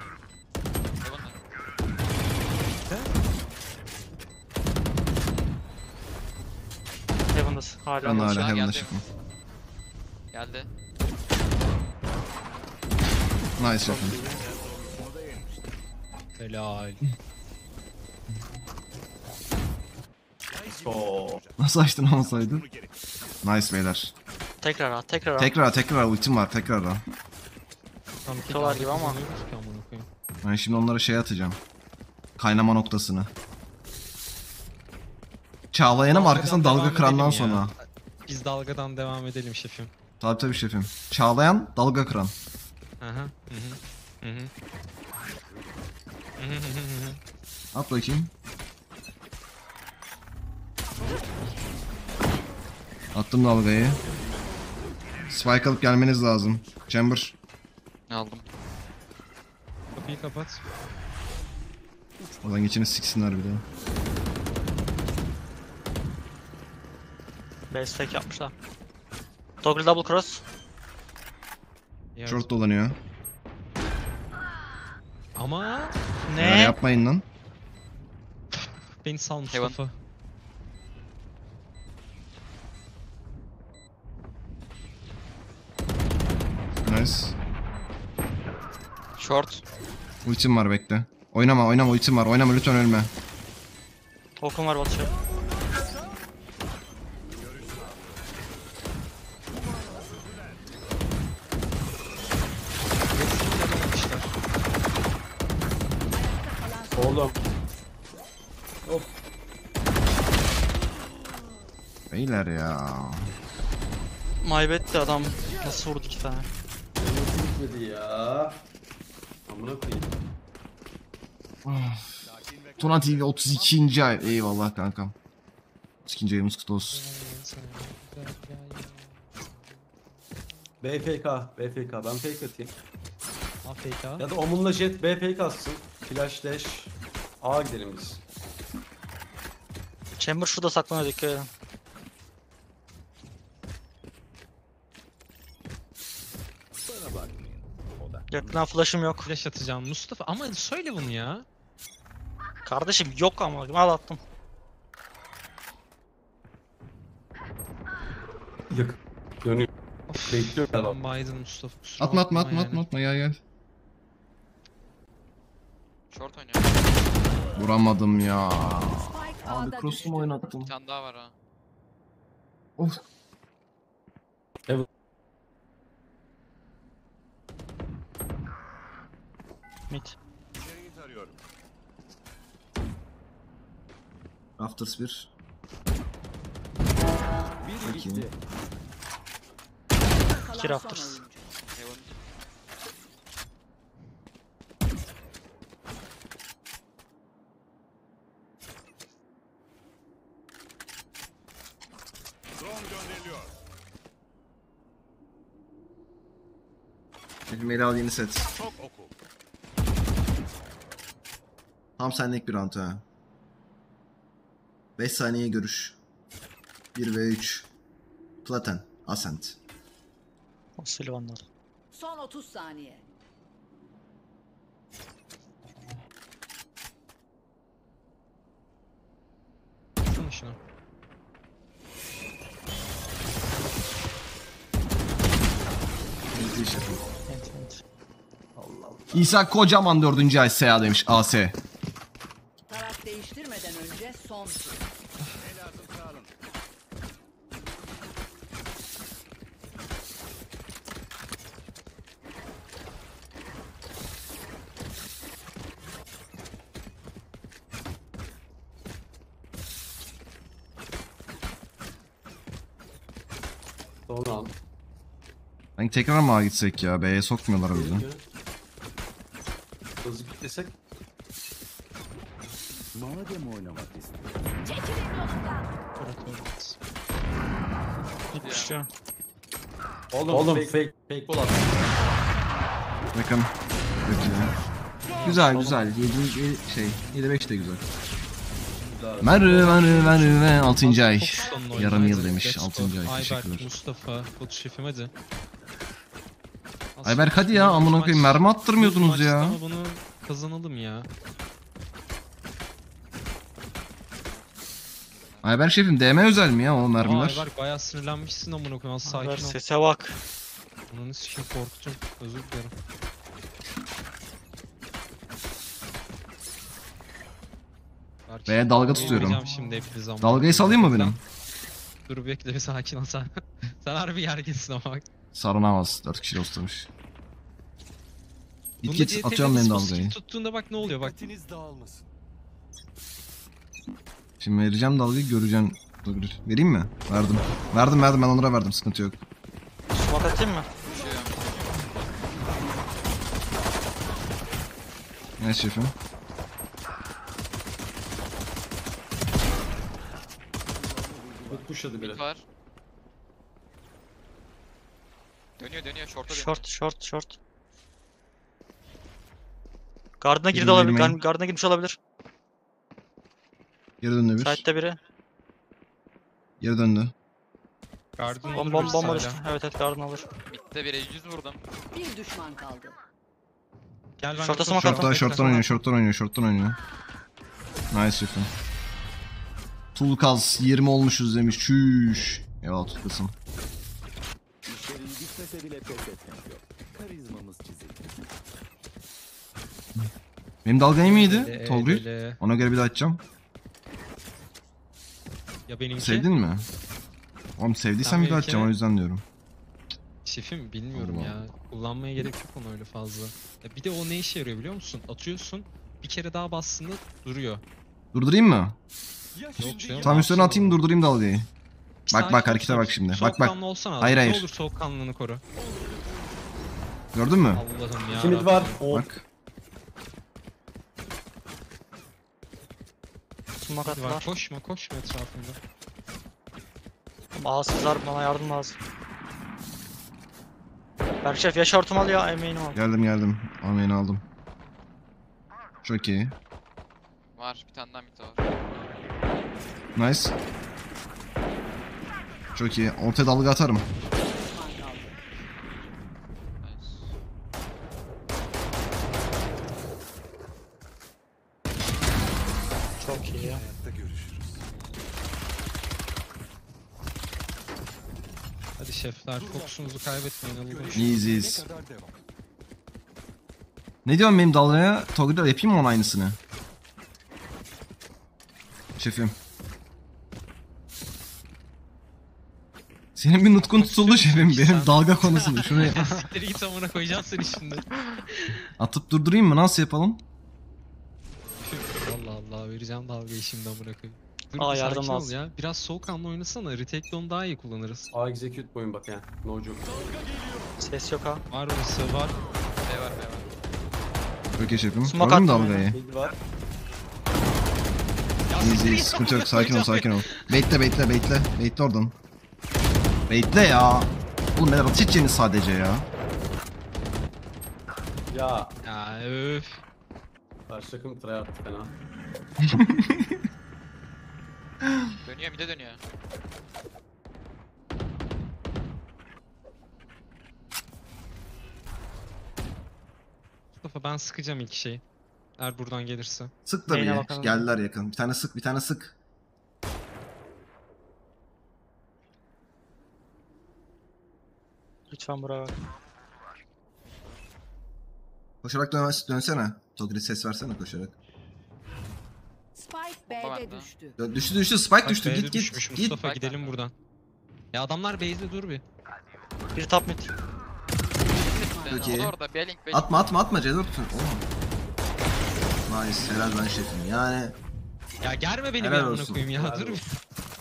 Heaven'dasın hala. Ben de Şu hala an Heaven'da geldi. şefim. Geldi. Nice şefim. Helal. Oo. Nasıl açtın olsaydı? Nice beyler. Tekrar at, tekrar at. Tekrar tekrar ultim var, tekrar al. Tam ki Tutuyorlar gibi ama. kazanıyoruz ki amına koyayım. Ben şimdi onlara şey atacağım. Kaynama noktasını. Çağlayan'ım arkasından Dalgadan dalga devam kırandan edelim ya. sonra. Biz dalgadan devam edelim şefim. Tabii tabii şefim. Çağlayan, dalga kıran. Aha. Hı hı. Hı hı. Hı hı hı hı hı. At bakayım. Attım dalgayı. Spike alıp gelmeniz lazım. Chamber. Aldım. Kapıyı kapat. Oradan geçeni siksinler bir de. Base fake yapmışlar. Toggle double cross. Ya, Short dolanıyor. Ama Neler Ne? yapmayın lan. beni sal Heaven. Mustafa. Nice. Short. Ultim var, bekle. Oynama oynama, ultim var. Oynama lütfen, ölme. Hokum var Batu. Oğlum. Beyler ya. Maybetti adam. Nasıl vurdu iki tane? Gitmedi ya. Amına koyayım. Tuna T V otuz ikinci ay. Eyvallah kankam. otuz ikinci ayımız kutlu olsun. B F K, B F K. Ben fake atayım. A F K. Ya da Omun'la Jet B fake atsın. Flash dash. A gidelim biz. Chamber şurada saklanıyor, dikkat edin. Yakından flash'ım yok. Flash atacağım Mustafa ama söyle bunu ya. Kardeşim yok ama al attım. Yak. Dönüyor. Of. Bekliyorum adam. Ben baydım Mustafa. kusura Atma atma bakma atma yani. atma atma, gel gel. Short oynuyor. Vuramadım ya. Spike Abi A'da cross'u düştü. mu oynattım? Bir tane daha var ha. Of. Mid. Rafters bir. Peki. Kalan İki son Raptors. oyuncu. Heaven. Meli al, yeni set. Tam senlik bir round ha. beş saniye görüş. bir ve üç. Platen. Ascent. O Sylvan'lar. Son otuz saniye. Tutsana şunu. Ciddi şaka. Ent, ent. İsa kocaman dördüncü ay S A demiş. A S. Taraf değiştirmeden önce son tur. Sonra al. Hani tekrar mı A gitsek ya? B'ye sokmuyorlar bizi. Hızlı kitlesek. Turret Tuvalet. Gitmiş ya. Oğlum, Oğlum fake, fake, fake bul adam. Bakın. Güzel güzel. yedi şey yedi beş de güzel. Merve merve merve altıncı ay. Foxton'la Yarım oyna, yıl hadi. demiş. Let's go. altıncı ay. Ayberk, Teşekkürler. Mustafa, Batu şefim hadi. Ayberk hadi ya, amına koyayım, mermi attırmıyordunuz ya. Ama bunu kazanalım ya. Ayberk şefim D M özel mi ya o Aa, mermiler? Ayberk bayağı sinirlenmişsin amına koyayım. Az Ver sakin ol. sese bak. Ananı sikeyim, korktum. Özür dilerim. Berk, Ve dalga tutuyorum. yiyeceğim şimdi hepiniz amına Dalgayı koyayım. salayım mı benim? Dur bekle bir sakin ol sen. Sen harbi yerginsin ama bak. Sarınamaz. dört kişi dostlamış. Git Bunda git C T atıyorum ben dispositif dalgayı. tuttuğunda bak ne oluyor bak. Şimdi vereceğim dalgayı, göreceğim. Dur, vereyim mi? Verdim. Verdim verdim, ben Onur'a verdim, sıkıntı yok. Smoke atayım mı? Evet şefim. Mid pushladı bile. Mid var. Dönüyor dönüyor short'a dönüyor. Short short short. Gardına girdi Yirmi, olabilir. yirmi. Gar- Gardına girmiş olabilir. Geri döndü bir. Side'de biri. Geri döndü. Garden Bom olur bom biz bomba hala. düştü. Evet evet Garden alır. Mid'de bire yüz vurdum. Bir düşman kaldı. Gel ben Short'a de smoke short- Short'tan, bekle. short'tan oynuyor, short'tan oynuyor, short'tan oynuyor. Nice şefim. Tulkaz yirmi olmuşuz demiş. Çüş. Eyvallah Tulkaz'ım. Benim dalga iyi miydi? Böyle, Tolgril. böyle. Ona göre bir daha açacağım. Ya benimki. Sevdin mi? Oğlum sevdiysen Ben bir daha benimkine- açacağım, o yüzden diyorum. Şefim bilmiyorum Allah. ya. Kullanmaya gerek yok onu öyle fazla. Ya bir de o ne işe yarıyor biliyor musun? Atıyorsun. Bir kere daha bastığında duruyor. Durdurayım mı? Yok canım. Tam üstüne atayım, durdurayım dalgayı. Bir Bak, sakin bak, ol, harekete bak dur. şimdi. Bak, bak. Soğukkanlı olsana. Hayır, Ne hayır. olur soğukkanlılığını koru. Gördün mü? Allah'ım ya. İki mid var. O Bak. Smoke Var. attılar. Koşma koşma etrafında. Ağızsızlar, bana yardım lazım. Berk şef ya short'umu al ya emeğini al. Geldim geldim. Ameğini aldım. Çok iyi. Var bir tane daha mid var. Nice. Çok iyi. Ortaya dalga atarım. Düşman kaldı. Nice. Çok iyi ya. Hadi şefler fokusunuzu kaybetmeyin. Alın. Easy's. Ne diyorsun benim dalgaya? Toggle yapayım mı onun aynısını? Şefim. Senin bir nutkun tutuldu şefim, benim dalga konusunda. Şuraya Siktir git amına koyacağım seni şimdi. atıp durdurayım mı? Nasıl yapalım? Allah Allah vereceğim dalgayı şimdi amına koyayım. Dur Aa, bir yardım sakin ol lazım. ya. Biraz soğukkanlı oynasana. Retake'de onu daha iyi kullanırız. A execute boyun bak ya. No joke. Ses yok ha. Var orası var. B var B var. Çok iyi şefim. Smoke Gördün mü attım dalgayı? Mid var. Easy, sıkıntı yok. Sakin ol, sakin ol. Bekle, bekle, bekle. Bekle oradan. Bekle ya. Oğlum beyler atış edeceğiniz sadece ya. Ya. Ya öf. Karşı takım try attı fena. Dönüyor mid'e dönüyor. Mustafa ben sıkacağım ilk şeyi. Eğer buradan gelirse. Sık da bir. Neyine bakalım? Geldiler yakın. Bir tane sık, bir tane sık. Lütfen buraya bak. Koşarak dön dönsene. Toggle ses versene koşarak. Spike Bomba B'de bende. düştü. Dö- Düştü düştü, spike Bak, düştü. B'de Git düşmüş git. Mustafa Git. gidelim buradan. Ya adamlar base'de dur bir. Bir top mid. Çok O iyi. da orada. B-Link B-Link. Atma atma atma C dört. Oğlum. Nice, helal lan şefim. Yani Ya germe beni bir Helal amına olsun. koyayım ya Helal dur bir. olsun.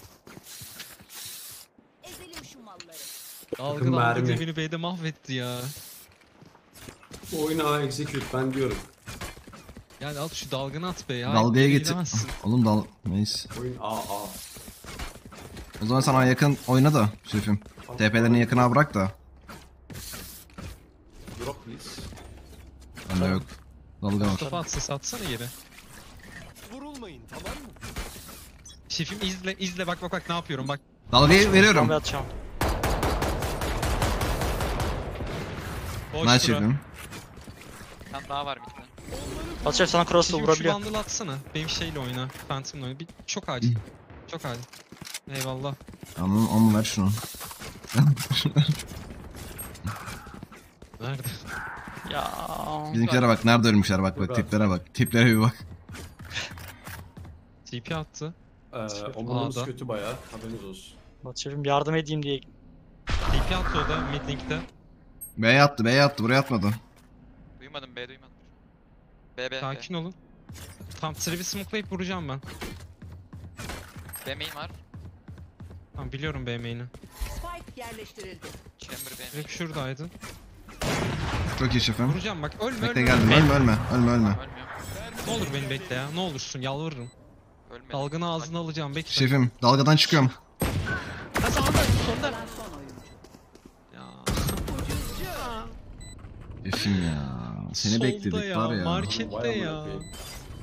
Ezelim şu malları. Dalga mermi. dalga beni B'de mahvetti ya. Bu oyunu A execute ben diyorum. Yani al şu dalgını at be ya. dalgaya B'ye getir. gidemezsin. Oğlum dal. Neyse. Oyun A A. O zaman sana yakın oyna da şefim. T P'lerini yakına bırak da. Drop please. Bende yok. Dalga var. Mustafa atsa satsana geri. Vurulmayın tamam mı? Şefim izle izle bak bak bak ne yapıyorum bak. Dalgayı veriyorum. Bomba atacağım. Boş Nice bura. şefim. Bir tane daha var midde. Batu Şef sana cross'la Şefim şu vurabiliyor. bundle atsana. Benim şeyle oyna. Phantom'la oyna. Bir, çok acil. Çok acil. Eyvallah. Ama, ama ver şunu. Nerede? Ya. Bizimkilere bak nerede ölmüşler bak bak tiplere bak. Tiplere bir bak. T P attı. Ee, omurumuz A'da. kötü bayağı. Haberiniz olsun. Batu Şef'im yardım edeyim diye. T P attı o da mid link'te. B'ye attı B'ye attı buraya atmadı. Duymadım B duymadım. B B Sakin olun. Tam Travis smoke'layıp vuracağım ben. B main var. Tamam biliyorum B main'i. Spike yerleştirildi. Chamber B main. Direkt şuradaydı. Çok iyi şefim. Vuracağım bak ölme Bekle ölme. geldim ölme ölme ölme ölme. Ölmüyor. Ne olur beni bekle ya. Ne olursun yalvarırım. Ölmedi. Dalgını ağzına alacağım bekle. Şefim dalgadan çıkıyorum. Ha sağda sonda. Kalan son oyuncu. Ya. Şefim ya. Seni Solda bekledik ya, var ya. Markette Vay amına ya. koyayım.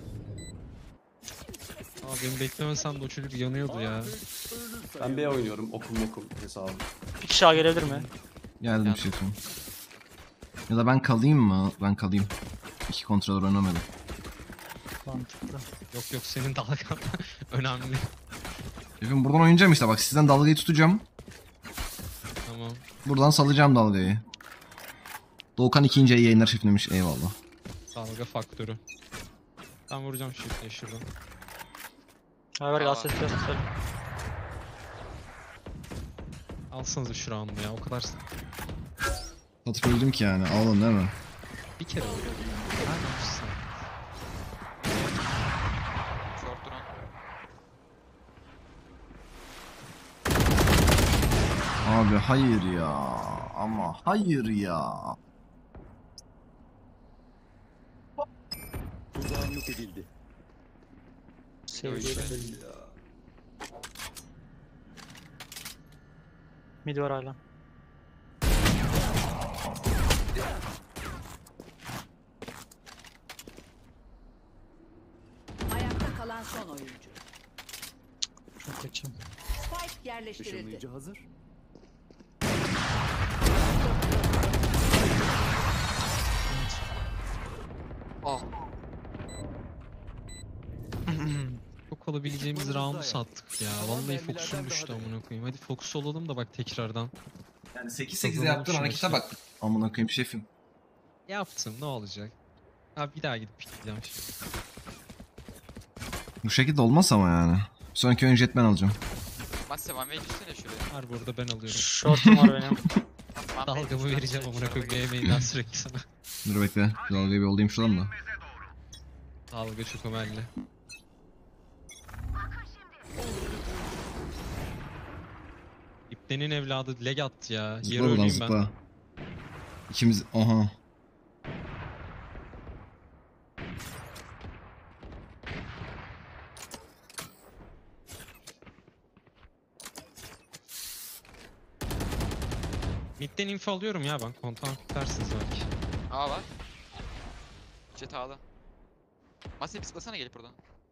Abi beni beklemesen de o çocuk yanıyordu ya. Ben B oynuyorum. Okum okum hesabı. Bir kişi daha gelebilir mi? Geldim şefim. Ya da ben kalayım mı? Ben kalayım. İki kontrolör oynamadım. Mantıklı. Yok yok senin dalgan önemli. Şefim buradan oynayacağım işte bak sizden dalgayı tutacağım. Tamam. Buradan salacağım dalgayı. Doğukan ikinci ay yayınlar şefim demiş. Eyvallah. Dalga faktörü. Ben vuracağım şu şuradan. Ha ver Aa. gel ses biraz söyle. Alsanıza şu round'u ya o kadar. Satıp ki yani. Ağladın değil mi? Bir kere vuruyor. Her maç sen. Short drone. Abi hayır ya. Ama hayır ya. Sevgili. Mid var hala. Ayakta kalan son oyuncu. Çok kötü. Spike yerleştirildi. hazır. Ah. Çok alabileceğimiz round'u sattık ya. Vallahi fokusum düştü amına koyayım. Hadi fokus olalım da bak tekrardan. Yani sekiz sekizde sekizde yaptığın yaptığın harekete harekete bak. Amına koyayım şefim. Yaptım ne olacak? Abi bir daha gidip pikleyeceğim şimdi. Bu şekilde olmaz ama yani. Bir sonraki oyun jet ben alacağım. Massa one way düşsene şuraya. Var burada ben alıyorum. Short'um var benim. One way Dalgamı düşsene vereceğim şuraya, amına şuraya koyayım. geç. B main'den sürekli sana. Dur bekle. Dalgayı bir olayım şuradan da. Dalga çok ömelli. İpnenin evladı leg attı ya. Yarı Zıpla buradan öleyim ben. zıpla. İkimiz... Aha. Mid'den info alıyorum ya ben. Kontan dersiniz belki. A var. Jet A'da. Masayı pıslasana gelip buradan.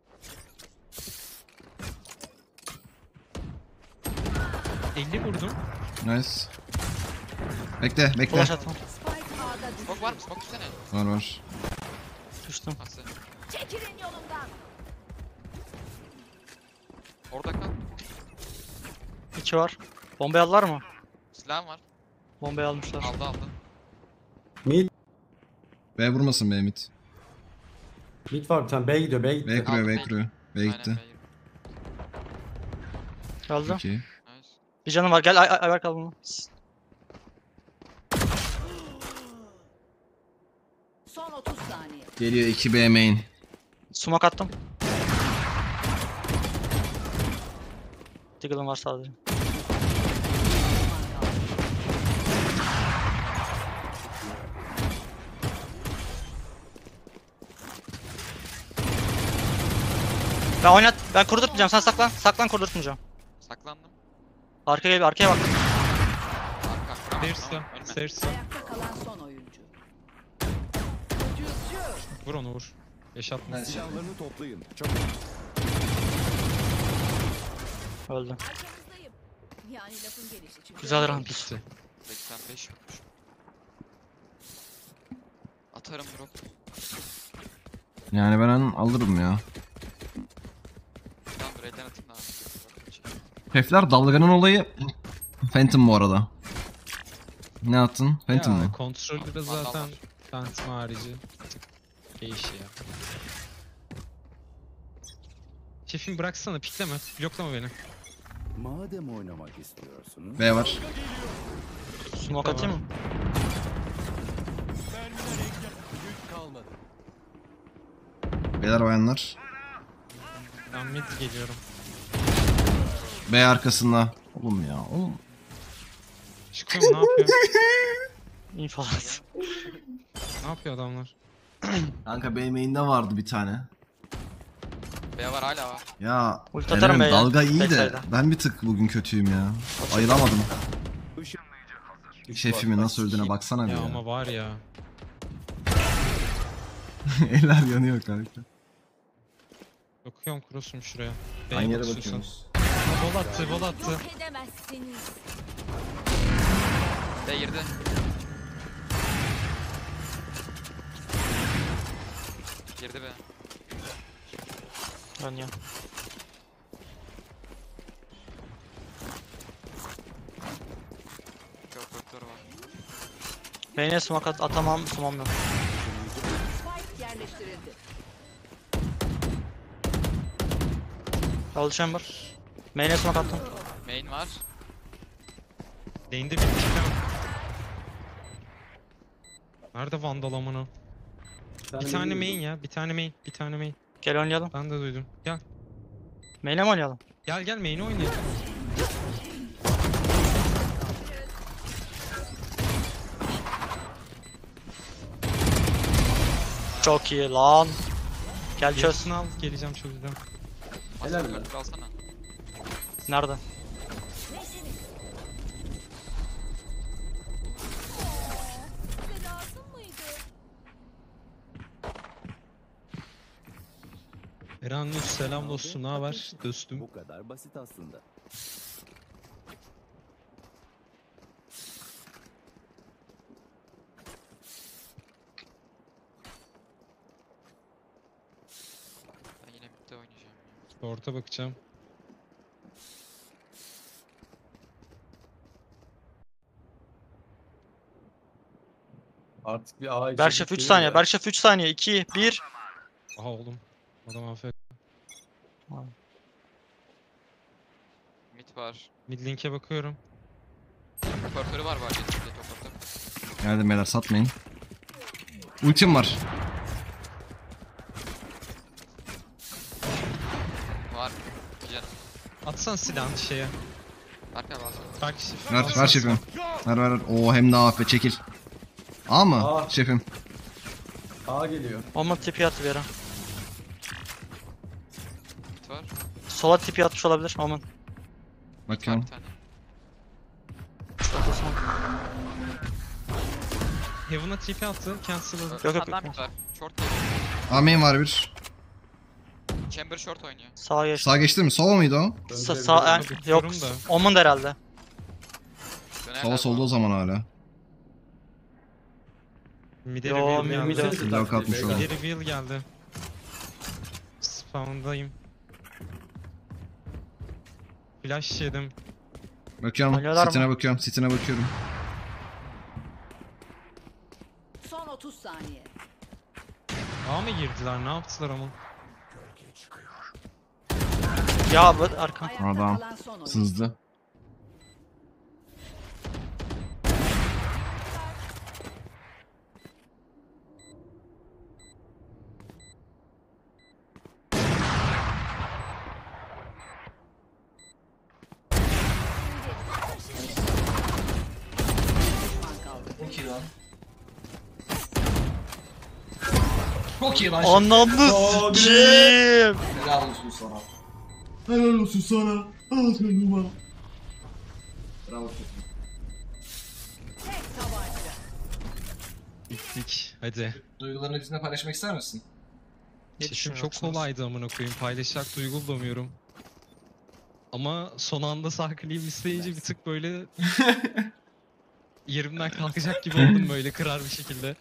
elli vurdum. Nice. Bekle bekle. Flash atma. Spike A'da düştü. Smoke var mı? Smoke düşsene. Var var. Düştüm. Massa. Çekilin yolumdan. Orada kal. İki var. Bombayı aldılar mı? Silahım var. Bombayı almışlar. Aldı aldı. Mid. B vurmasın B mid. Mid var bir tane. B gidiyor. B gitti. B kuruyor B Aldım, kuruyor. B Aynen, gitti. B'yi. Öldü. Çok iyi. Nice. Bir canım var. Gel ay ay Ayberk al bunu. Son otuz saniye. Geliyor iki B main. Smoke attım. Diggle'ım var sadece. Ben oynat. Ben kurdurtmayacağım. Sen saklan. Saklan kurdurtmayacağım. Saklandım. Arka gel, arkaya bak. Arka. Stairs'ta. Tamam, ölme. Stairs'ta. Ayakta kalan son oyuncu. Vur onu vur. beş atma. Silahlarını toplayın. Çabuk. Öldü. Arkamızdayım. Yani lafın gelişi çünkü. Güzel round. Bitti. seksen beş yokmuş. Atarım drop. Yani ben alırım ya. Tamam dur elden atayım da abi. Şefler dalganın olayı Phantom bu arada. Ne attın? Phantom Ya mu? kontrolde Vandal zaten var. Phantom harici. bir tık Geyişi ya. Şefim bıraksana pikleme. Bloklama beni. Madem oynamak istiyorsun. B var. Smoke atayım mı? Beyler bayanlar. Ben mid geliyorum. B arkasında. Oğlum ya oğlum. Çıkıyorum ne yapıyor? İnfaz. Ne yapıyor adamlar? Kanka B main'de vardı bir tane. B var hala var. Ya Ulti atarım Eren'in B'ye. dalga iyi de Backside'a. ben bir tık bugün kötüyüm ya. Ayılamadım. Üç Şefimin var, nasıl bak, öldüğüne iki. baksana bir Ya ya. ama var ya. Eller yanıyor kanka. Bakıyorum cross'um şuraya. Aynı yere bakıyorsun. bakıyorsunuz. Ha, Bol attı bol attı. Yok edemezsiniz. B girdi. Girdi be. Dön ya. İki operatör var. Main'e smoke at atamam, smoke'um yok. Spike yerleştirildi. Double chamber. Main'e smoke attım. Main var. Lane'de bir pikleme. Nerede Vandal amına? Bir tane main ya. Bir tane main. Bir tane main. Gel oynayalım. Ben de duydum. Gel. Main'e mi oynayalım? Gel gel main'i oynayalım. Çok iyi lan. Gel çöz. Yarısını al geleceğim çözeceğim. Helal Asıl be. operatör alsana. Nerede? Size lazım mıydı? Eranus selam dostum ne haber? Dostum. Bu kadar basit aslında. Ben yine midde oynayacağım ya. Orta bakacağım. Artık bir A Berşef üç saniye. Berşef üç saniye. iki, bir. Aha oğlum. Adam afiyet. Mid var. Mid link'e bakıyorum. Operatörü var var. Jet jet operatör. Geldim beyler satmayın. Ultim var. Var. Bir canım. Atsana silahını şeye. Arka var. Bak şef. Ver ver şefim. Ver ver ver. Oo hem de A F çekil. A mı? A. Şefim. A geliyor. Oma tipi attı bir yere. Mid var. Sola tipi atmış olabilir. Oman. Var Bakıyorum. bir tane. Şurada smoke. Heaven'a T P attı. Cancel'ladı. Yok, Yok yok, yok. yok. Mid var. Short değil. A main var bir. Chamber short oynuyor. Sağa geçti. Sağ geçti mi? Sova mıydı o? Sa sağ Bakıyorum yok. da. Oman da herhalde. Dönerler Sova bu solda o arada. zaman hala. Mid'e Yo, reveal mid- geldi. mid- Mid'e Silahı katmış taktiği, o. Mid'e reveal geldi. Spawn'dayım. Flash yedim. Bakıyorum. Oynuyorlar mı? Sitine bakıyorum. Sitine bakıyorum. Son otuz saniye. A mı girdiler? Ne yaptılar ama? Ya bu arka. Ayakta Adam kalan son oyuncu. Sızdı. Düşman kaldı. Çok iyi lan. Ananı s**eyim. Helal olsun sana. Helal olsun sana. Al canım bana. Bravo. Tek tabanca. Bittik. Hadi. Duygularını bizimle paylaşmak ister misin? Ne Şefim çok düşünüyorsunuz? kolaydı amına koyayım. Paylaşacak duygu bulamıyorum. Ama son anda sağ kliğim isteyince bir tık böyle yerimden kalkacak gibi oldum böyle kırar bir şekilde.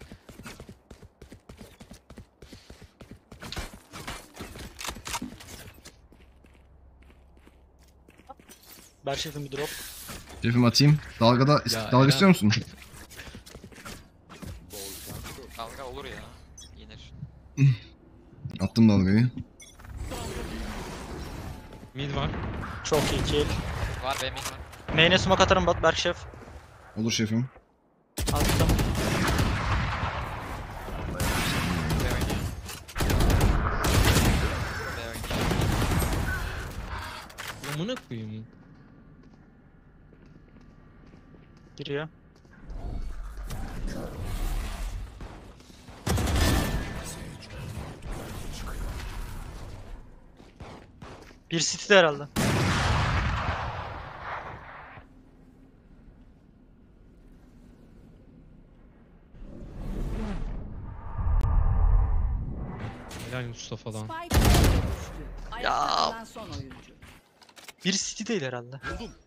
Ver şefim bir drop. Şefim atayım. Dalgada Ya, dalga Eren. istiyor musun? Dalga olur ya. Yenir. Attım dalgayı. Mid var. Çok iyi kill. Var B main var. Main'e smoke atarım Bat Berk şef. Olur şefim. Attım. B oynuyor. B oynuyor. Amına koyayım. Giriyor. Bir city'de herhalde. Helal Mustafa lan. Spike düştü. Ayakta Ya. kalan son oyuncu. Bir city değil herhalde.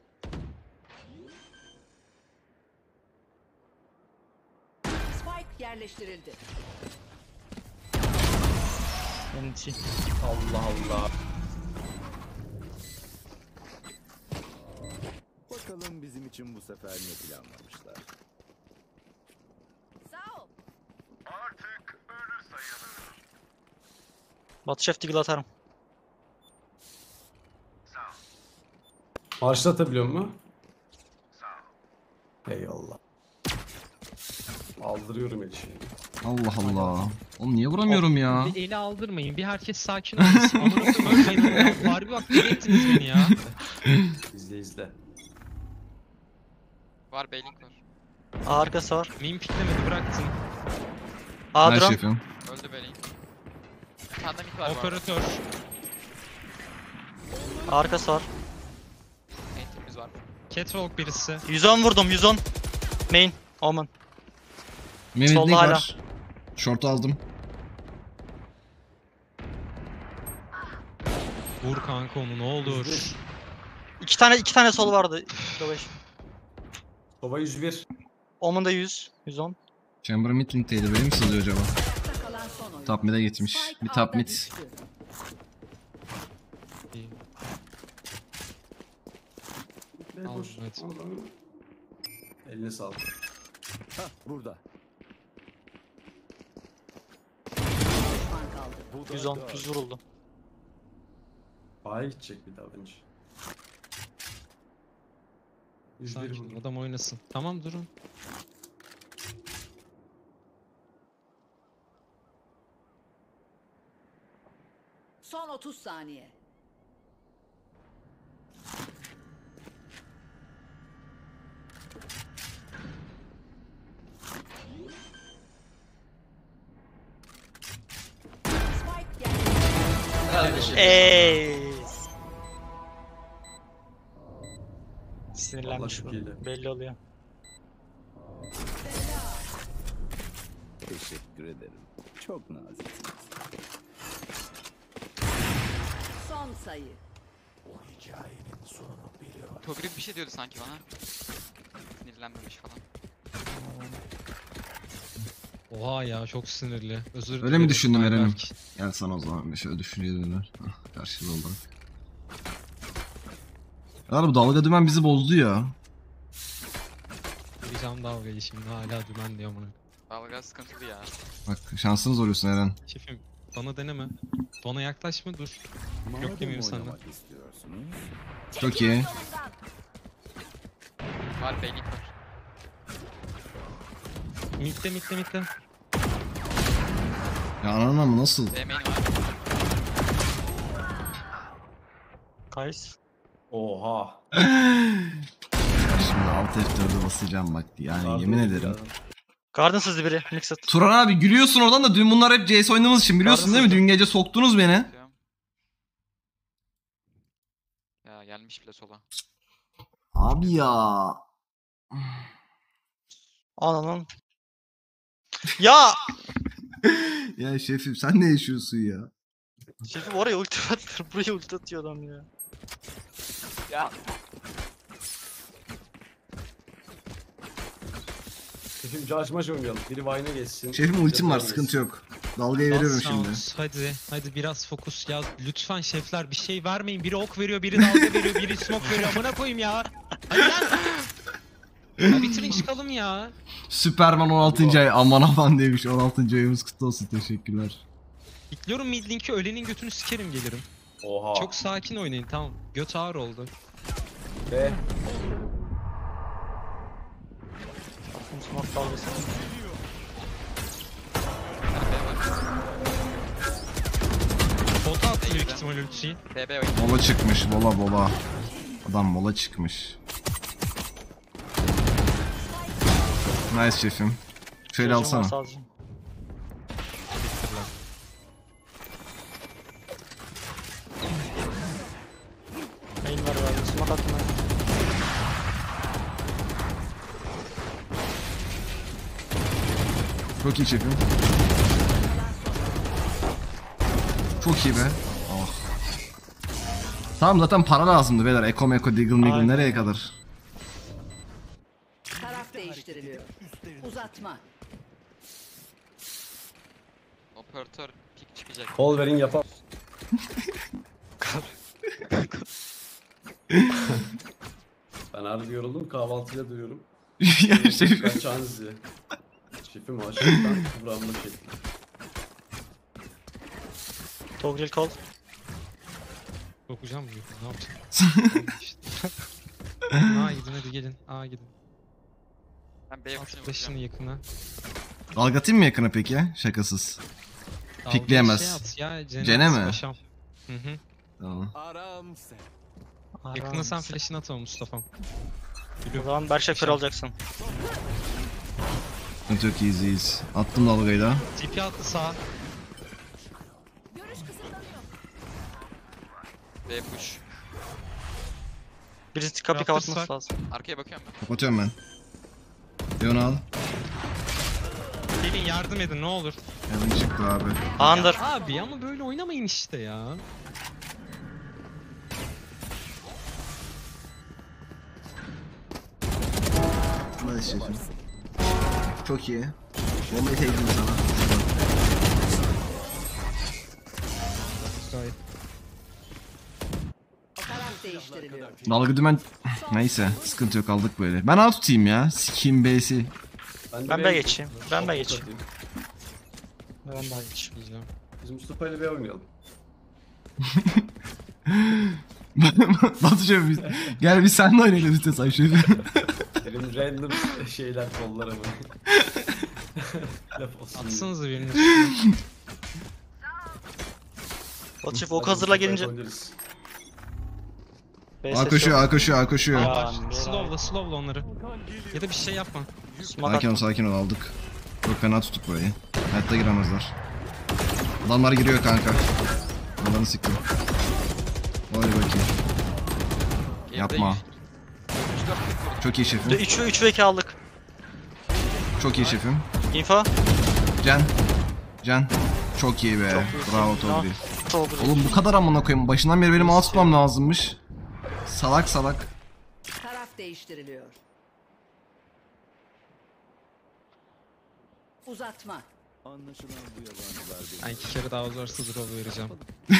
Spike yerleştirildi. N T. Allah Allah. Bakalım bizim için bu sefer ne planlamışlar. Sağ ol. Bat şef deagle atarım. Başlatabiliyor mu? Eyvallah. Aldırıyorum el şeyini. Allah Allah. Oğlum niye vuramıyorum ya? Bir eli aldırmayın. Bir herkes sakin olsun. Amına koyayım ölmeyin. ya. Harbi bak deli ettiniz beni ya. İzle izle. Var B link var. A arkası var. Meme piklemedi bıraktım. A Her drone. şefim. Öldü B link. Bir tane de mid var bu arada. Operatör. A arkası var. Entry'miz var. Catwalk birisi. yüz on vurdum yüz on. Main. Omen. Mehmet Solda Link hala. var. Short aldım. Vur kanka onu ne olur. İki tane iki tane sol vardı. beş. Soba yüz bir. Omen'da yüz. yüz on. Chamber mid link'teydi. Benim mi sızıyor acaba? Ayakta kalan son oyuncu. Top mid'e gitmiş. Spike Bir top ağda mid. düştü. Al, Boş. evet. Al, al. Eline sağlık. Hah burada. Düşman kaldı. Bu da yüz on. dört. yüz vuruldu. A'ya gidecek bir daha bence. yüz bir Sakin vurdum. adam oynasın. Tamam durun. Son otuz saniye. Spike yerleştirildi. Eee. Sinirlenmiş Vallahi bu. çok iyiydi. Belli oluyor. Teşekkür ederim. Çok naziksiniz. Son sayı. Togrip bir şey diyordu sanki bana. Sinirlenmemiş falan. Oha ya çok sinirli. Özür Öyle dilerim. mi düşündüm Eren'im? Ayberk. Gel sana o zaman bir şöyle düşünceler. Ah, karşılığı olarak. Ya bu dalga dümen bizi bozdu ya. Vereceğim dalgayı şimdi hala dümen diyor amına. Dalga sıkıntılı ya. Bak şansını zoruyorsun Eren. Şefim bana deneme. Bana yaklaşma dur. Madem demiyorum senden. oynamak istiyorsunuz. Çok iyi. Var B link var. Midde midde midde. Ya ananı mı nasıl? B main var. Kays. Oha. Şimdi alt F dörde basacağım bak yani Pardon yemin ya. ederim. Garden sızdı biri. Mixed. Turan abi gülüyorsun oradan da dün bunlar hep C S oynadığımız için biliyorsun değil mi? Dün gece soktunuz beni. Diyorum. Ya gelmiş bile sola. Abi ya. Ananın. Ya! Ya şefim sen ne yaşıyorsun ya? Şefim oraya ulti atıyor. Buraya ulti atıyor adam ya. Ya Şefim Judge maç oynayalım. Biri Vine'e geçsin. Şefim ultim var, Yapalım sıkıntı geçsin. yok. Dalgayı veriyorum Bas şimdi. rounds, Hadi hadi biraz fokus ya. Lütfen şefler bir şey vermeyin. Biri ok veriyor, biri dalga veriyor, biri smoke veriyor. Amına koyayım ya. Hadi lan. Ya bitirin çıkalım ya. Superman on altıncı ay aman aman demiş. on altıncı ayımız kutlu olsun, teşekkürler. Bekliyorum mid link'i, ölenin götünü sikerim gelirim. Oha. Çok sakin oynayın, tamam. Göt ağır oldu. Be. Smoke dalgası. Bota attı büyük ihtimal ultiyi. T B oyun. Mola çıkmış, mola mola. Adam mola çıkmış. Nice şefim. Şöyle Sözüm var alsana. sadece. Bitirler. Main var herhalde. Smoke attım ben. Çok iyi şefim. Çok iyi be. Oh. Tamam zaten para lazımdı beyler. Eko meko diggle miggle Aynen. nereye kadar? Taraf değiştiriliyor. Uzatma. Operatör pik çıkacak. Wolverine yapar. Ben harbi yoruldum. Kahvaltıya duyuyorum. Ya şefim. Kaçağınız diye. Şefim aşağıdan Burak'ımla çekti. Toggle call. Sokacağım mı? Ne yapacağım? İşte. Aa gidin hadi gelin. Aa gidin. Ben B yapışını At flash'ını vuracağım. yakına. Dalgatayım mı yakına peki? Şakasız. Dalga Pikleyemez. Şey at ya. Cene, Cene at, mi? Paşam. Hı hı. Tamam. Aram sen. Yakına sen flash'ını at ama Mustafa'm. O zaman Berşek kör olacaksın. Sıkıntı yok, iyiyiz. Attım dalgayı da. T P attı sağa. Görüş kısıtlanıyor. B push. Birisi kapıyı Raptors kapatması var. lazım. Arkaya bakıyorum ben. Kapatıyorum ben. Leon'u al. Gelin yardım edin ne olur. Yanım çıktı abi. Under. Abi ama böyle oynamayın işte ya. Nice şefim. Çok iyi. Bombayı tekledim sana. Gayet. Taraf değiştiriliyor. Dalga dümen... Neyse, sıkıntı yok, aldık böyle. Ben alt tutayım ya. Sikiyim B'si. de Ben B B geçeyim. Ben B Short geçeyim. atayım. Ben daha geç. Diyeceğim. Biz Mustafa ile B oynayalım. Batucuğum biz... Gel biz seninle oynayalım istiyorsan şöyle. Benim random şeyler kollara mı? Laf olsun diye. Atsanıza birini üstüne. Batu Şef Hadi ok hazırla Mustafa'ya gelince. oynarız. B A ses koşuyor, yok. A koşuyor, A koşuyor. Aa, Var. bir Slowla slowla onları. Ya da bir şey yapma. Smoke Sakin ol, attım. sakin ol, aldık. Çok fena tuttuk burayı. Hayatta giremezler. Adamlar giriyor kanka. Adamı siktim. Hadi bakayım. Yapma. Çok iyi şefim. üç ve iki aldık. Çok iyi şefim. Info. Can. Can. Çok iyi be. Çok iyisin. Bravo Togri. Toggle. Oğlum bu kadar amına koyayım. Başından beri benim alt tutmam lazımmış. Salak salak. Taraf değiştiriliyor. Uzatma. Anlaşılan bu yabancılar benim. Ben iki kere daha uzarsa drop vereceğim.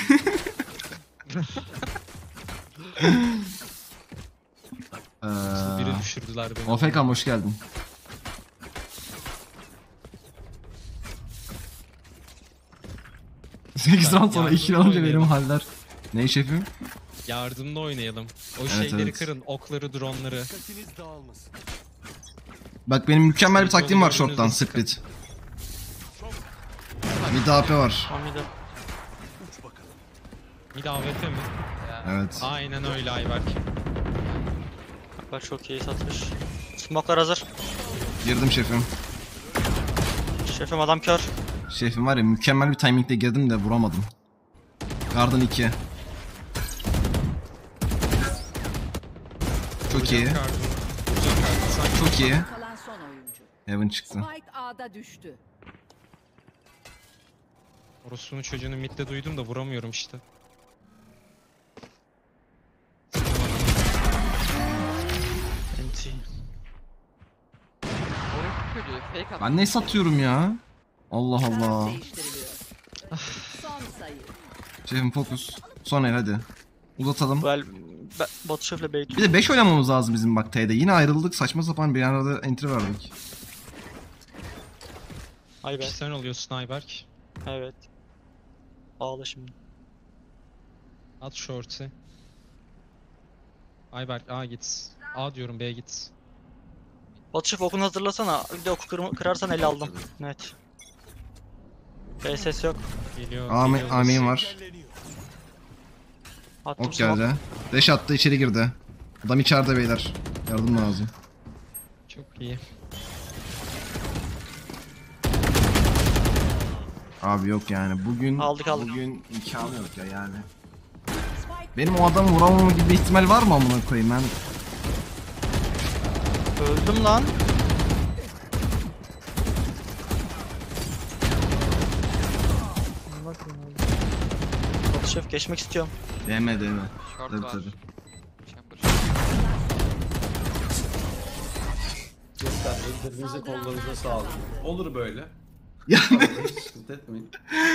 Biri Ee, düşürdüler beni. Ofekam hoş geldin. sekiz round sonra iki Yardımcı olunca benim oynayalım. haller. Ne şefim? Yardımda oynayalım. O Evet, şeyleri evet. kırın. Okları, dronları. Dikkatiniz dağılmasın. Bak benim mükemmel bir taktiğim var Yolu gördüğünüzde short'tan, sıkın. split. Mid A P var. Hamide. Bir de A W P mi? Evet. Aynen öyle Ayberk. Bak çok iyi satış. Smoke'lar hazır. Girdim şefim. Şefim adam kör. Şefim var ya, mükemmel bir timingle girdim de vuramadım. Garden iki. Çok iyi. Vuracağım kartını. Vuracağım kartını. Sanki Çok iyi. Kalan son oyuncu. Heaven çıktı. Spike A'da düştü. Orospu'nun çocuğunu midde duydum da vuramıyorum işte. Enti. Orası çocuğu fake attı. Ben ne satıyorum ya? Allah Taraf Allah. değiştiriliyor. Son sayı. Şefim fokus. Son el hadi. Uzatalım. Well, Be- Batu Şef'le Beytun. Bir de beş oynamamız lazım bizim bak T'de. Yine ayrıldık. Saçma sapan bir arada entry verdik. Ay be. Sen oluyorsun Ayberk. Evet. Ağla şimdi. At short'ı. Ayberk A git. A diyorum B git. Batu Şef okunu hazırlasana. Bir de oku kır- kırarsan eli aldım. Net. B S yok. Geliyor. Amin, geliyor amin orası. var. Attım Ok smoke. geldi. Dash attı içeri girdi. Adam içeride beyler. Yardım lazım. Çok iyi. Abi yok yani bugün Aldık, aldık. bugün imkanı yok ya yani. Spike Benim o adamı vuramama gibi bir ihtimal var mı amına koyayım ben? Öldüm lan. Batu Şef geçmek istiyorum. Deme deme. Short Tabii var. tabii. Chamber. Gençler ellerinize kollarınıza sağlık. Olur böyle. Yani Vallahi hiç sıkıntı etmeyin.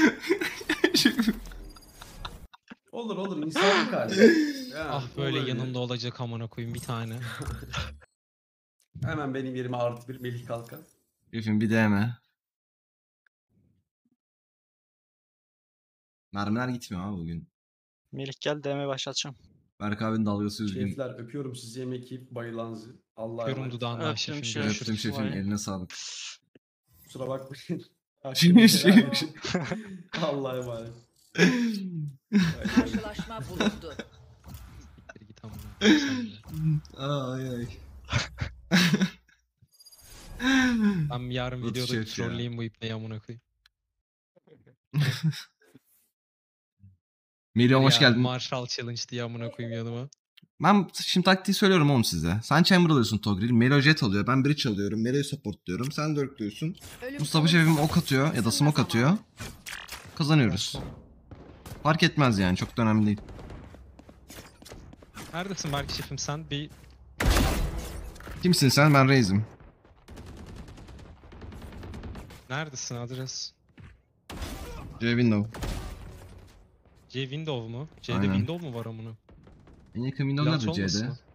Olur olur insanlık hali. Yani, Ah böyle olur yanımda olacak amına koyayım bir tane. Hemen benim yerime artı bir Melih Kalkan. Şefim bir deme. Mermiler gitmiyor abi bugün. Melih gel D M başlatacağım. Berk abinin dalgası üzgün. Şefler öpüyorum sizi yemek yiyip bayılanızı. Allah'a Öpüyorum emanet. dudağından Öptüm şefim. şef. Görüşürüz. Öptüm şefim Vay. eline sağlık. Kusura bakmayın. Şimdi şey- Allah'a emanet. karşılaşma bulundu. Siktir git amına koyayım sen de. Ay ay. Ben yarın Batu videoda şef ya. trolleyeyim bu ipneyi amına koyayım. Melih hoş Ya, geldin. Marshall Challenge diye amına koyayım yanıma. Ben şimdi taktiği söylüyorum oğlum size. Sen Chamber alıyorsun Togril, Melo Jet alıyor, ben Breach alıyorum, Melo'yu supportluyorum, sen Dirk diyorsun. Ölüm Mustafa şefim ok atıyor ya da smoke atıyor. Kazanıyoruz. Fark etmez yani, çok da önemli değil. Neredesin Berk şefim sen? Bir Kimsin sen? Ben Reis'im. neredesin adres? C Window. C Window mu? C'de Aynen. Window mu var amına? En yakın Window Plant nerede olmasın C'de? o?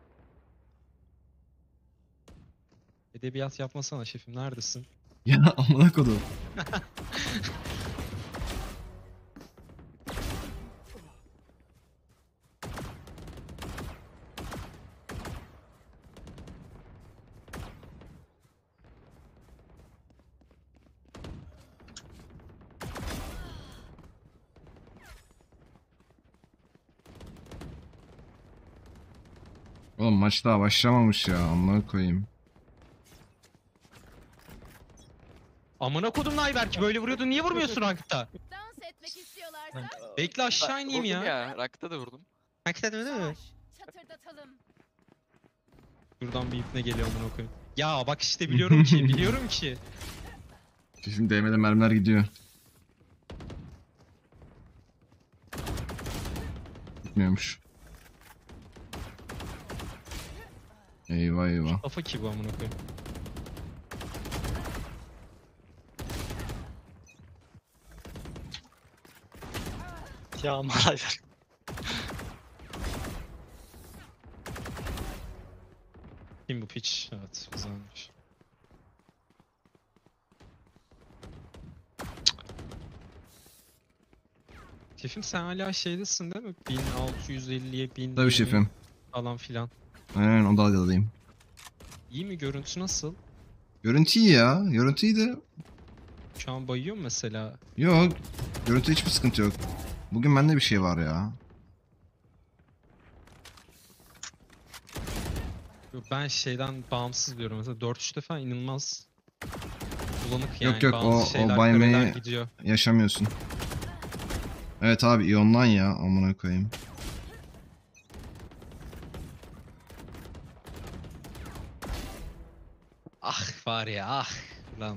Edebiyat yapmasana şefim neredesin? Ya amına kodum. Oğlum maç daha başlamamış ya, amına koyayım. Amına kodum Ayberk böyle vuruyordun niye vurmuyorsun rankta? Dans etmek istiyorlarsa Bekle aşağı ineyim Vurdum ya. ya. Rakta da vurdum. Rankta değil mi? çatırdatalım. Şuradan bir ipne geliyor amına koyayım. Ya bak işte biliyorum ki biliyorum ki. Şimdi D M'de mermiler gidiyor. Gitmiyormuş. Eyvah eyvah. Kafa ki bu amına koyayım. Ya malay ver. Kim bu piç? Evet güzelmiş. Şefim sen hala şeydesin değil mi? bin altı yüz elliye bin Tabii şefim. falan filan. Aynen o dalgadayım. İyi mi görüntü nasıl? Görüntü iyi ya. Görüntü iyi de. Şu an bayıyor mu mesela? Yok. Görüntü hiçbir sıkıntı yok. Bugün bende bir şey var ya. Yok, ben şeyden bağımsız diyorum mesela dört üçte falan inanılmaz bulanık Yok, yani yok, bazı o- o şeyler Buy kareler Me'yi- gidiyor. Yaşamıyorsun. Evet abi iyondan ya. Amına koyayım. var ya ah lan.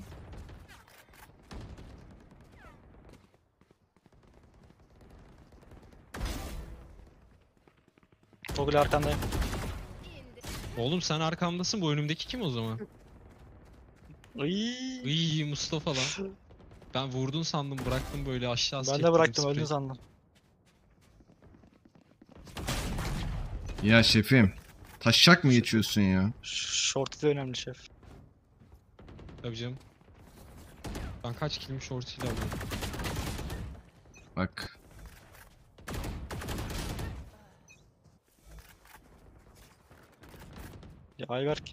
Toggle arkandayım. Oğlum sen arkamdasın, bu önümdeki kim o zaman? Iiii. İyi Mustafa lan. Ben vurdun sandım, bıraktım böyle aşağı Ben skepledim de bıraktım sprey. öldün sandım. Ya şefim. Taşacak mı geçiyorsun ya? Short da önemli şef. Tabii canım. Ben kaç kilim short ile alıyorum. Bak. Ya Ayberk.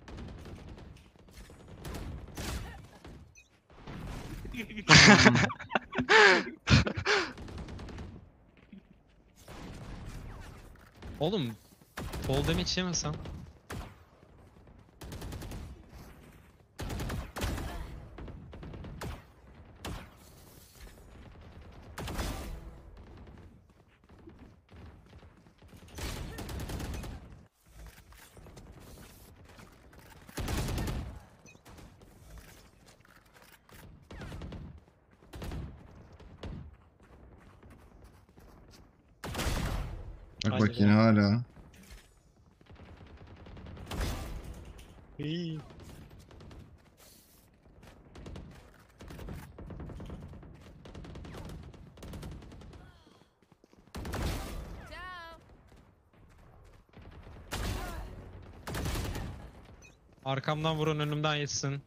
Oğlum fall damage yemesem. Bak Hadi bak be. yine hala. İyi. Arkamdan vuran önümden yetsin.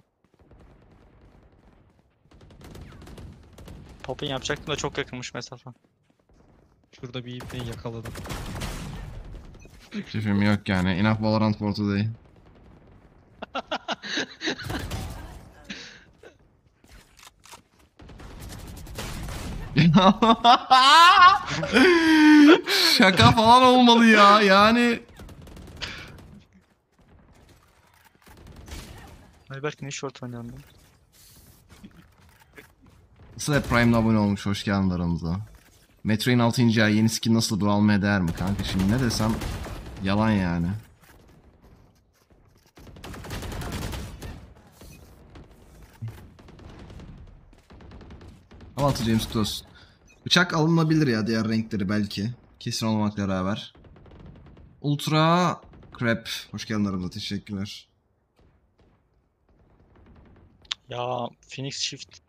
Pop'in yapacaktım da çok yakınmış mesafe. Şurada bir ipneyi yakaladım. Şefim yok yani. Enough Valorant for today. Şaka falan olmalı ya. Yani Ayberk ne short oynuyorsun lan? Sıra Prime'le abone olmuş. Hoş geldin aramıza. Metro'nun altıncı ay yeni skin nasıl bu almaya değer mi kanka? Şimdi ne desem yalan yani. Havaltı James kutlu olsun. Bıçak alınabilir ya diğer renkleri belki. Kesin olmakla beraber. Ultra Crap. Hoş geldin aramıza. Teşekkürler. Ya Phoenix Shift.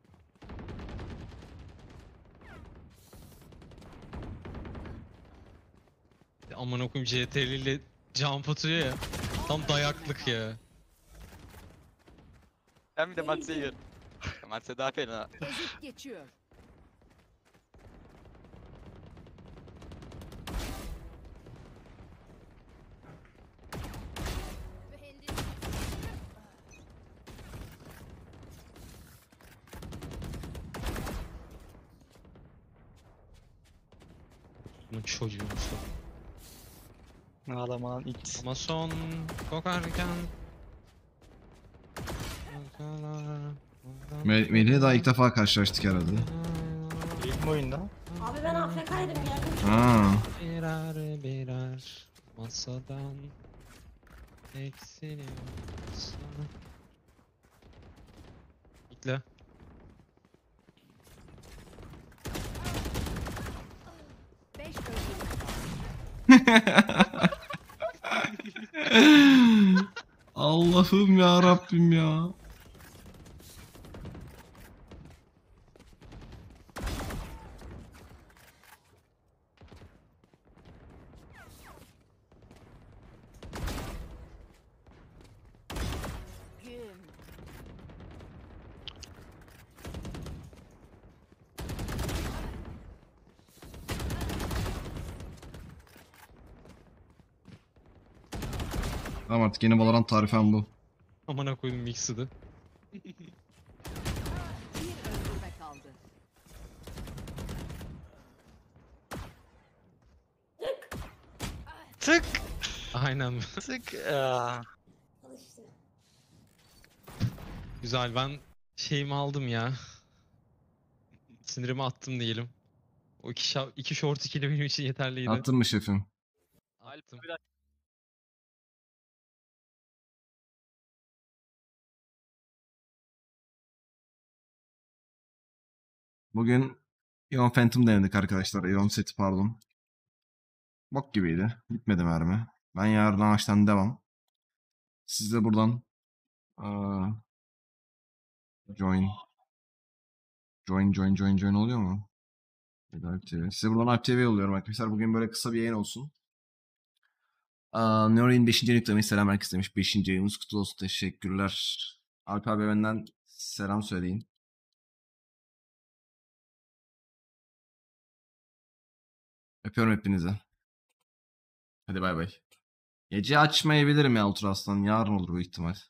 Aman okuyayım C T R L ile jump atıyor ya. Tam dayaklık ya. Ben bir de Mats'e gir. Mats'e daha fena. Ezip geçiyor. Bunun çocuğu Mustafa. Ağlaman it. Ama son kokarken... Me Melih'le daha ilk defa karşılaştık herhalde. İlk mi oyunda? Abi ben A F K'ydım geldim. Ha. Birer birer masadan eksiliyorsa... Bekle. Beş öldürme. Allah'ım ya Rabbim ya. Güm. Tamam artık yeni Valorant tarifem bu. Amına koydum mix'i. Bir öldürme kaldı. Tık Aynen. tık. Aa. Al işte. Güzel, ben şeyimi aldım ya. Sinirimi attım diyelim. O iki, şa- iki short ikili benim için yeterliydi. Attın mı şefim? Attım. Bugün Ion Phantom denedik arkadaşlar. Ion seti pardon. Bok gibiydi. Gitmedi mermi. Ben yarın ağaçtan devam. Siz de buradan aa, join join join join join oluyor mu? Alp T V. Size buradan Alp T V yolluyorum arkadaşlar. Bugün böyle kısa bir yayın olsun. Aa, Neorin beşinci yayın selam herkes demiş. beşinci yayınımız kutlu olsun. Teşekkürler. Alp abi benden selam söyleyin. Öpüyorum hepinizi. Hadi bay bay. Gece açmayabilirim ya Ultra Aslan. Yarın olur bu ihtimal.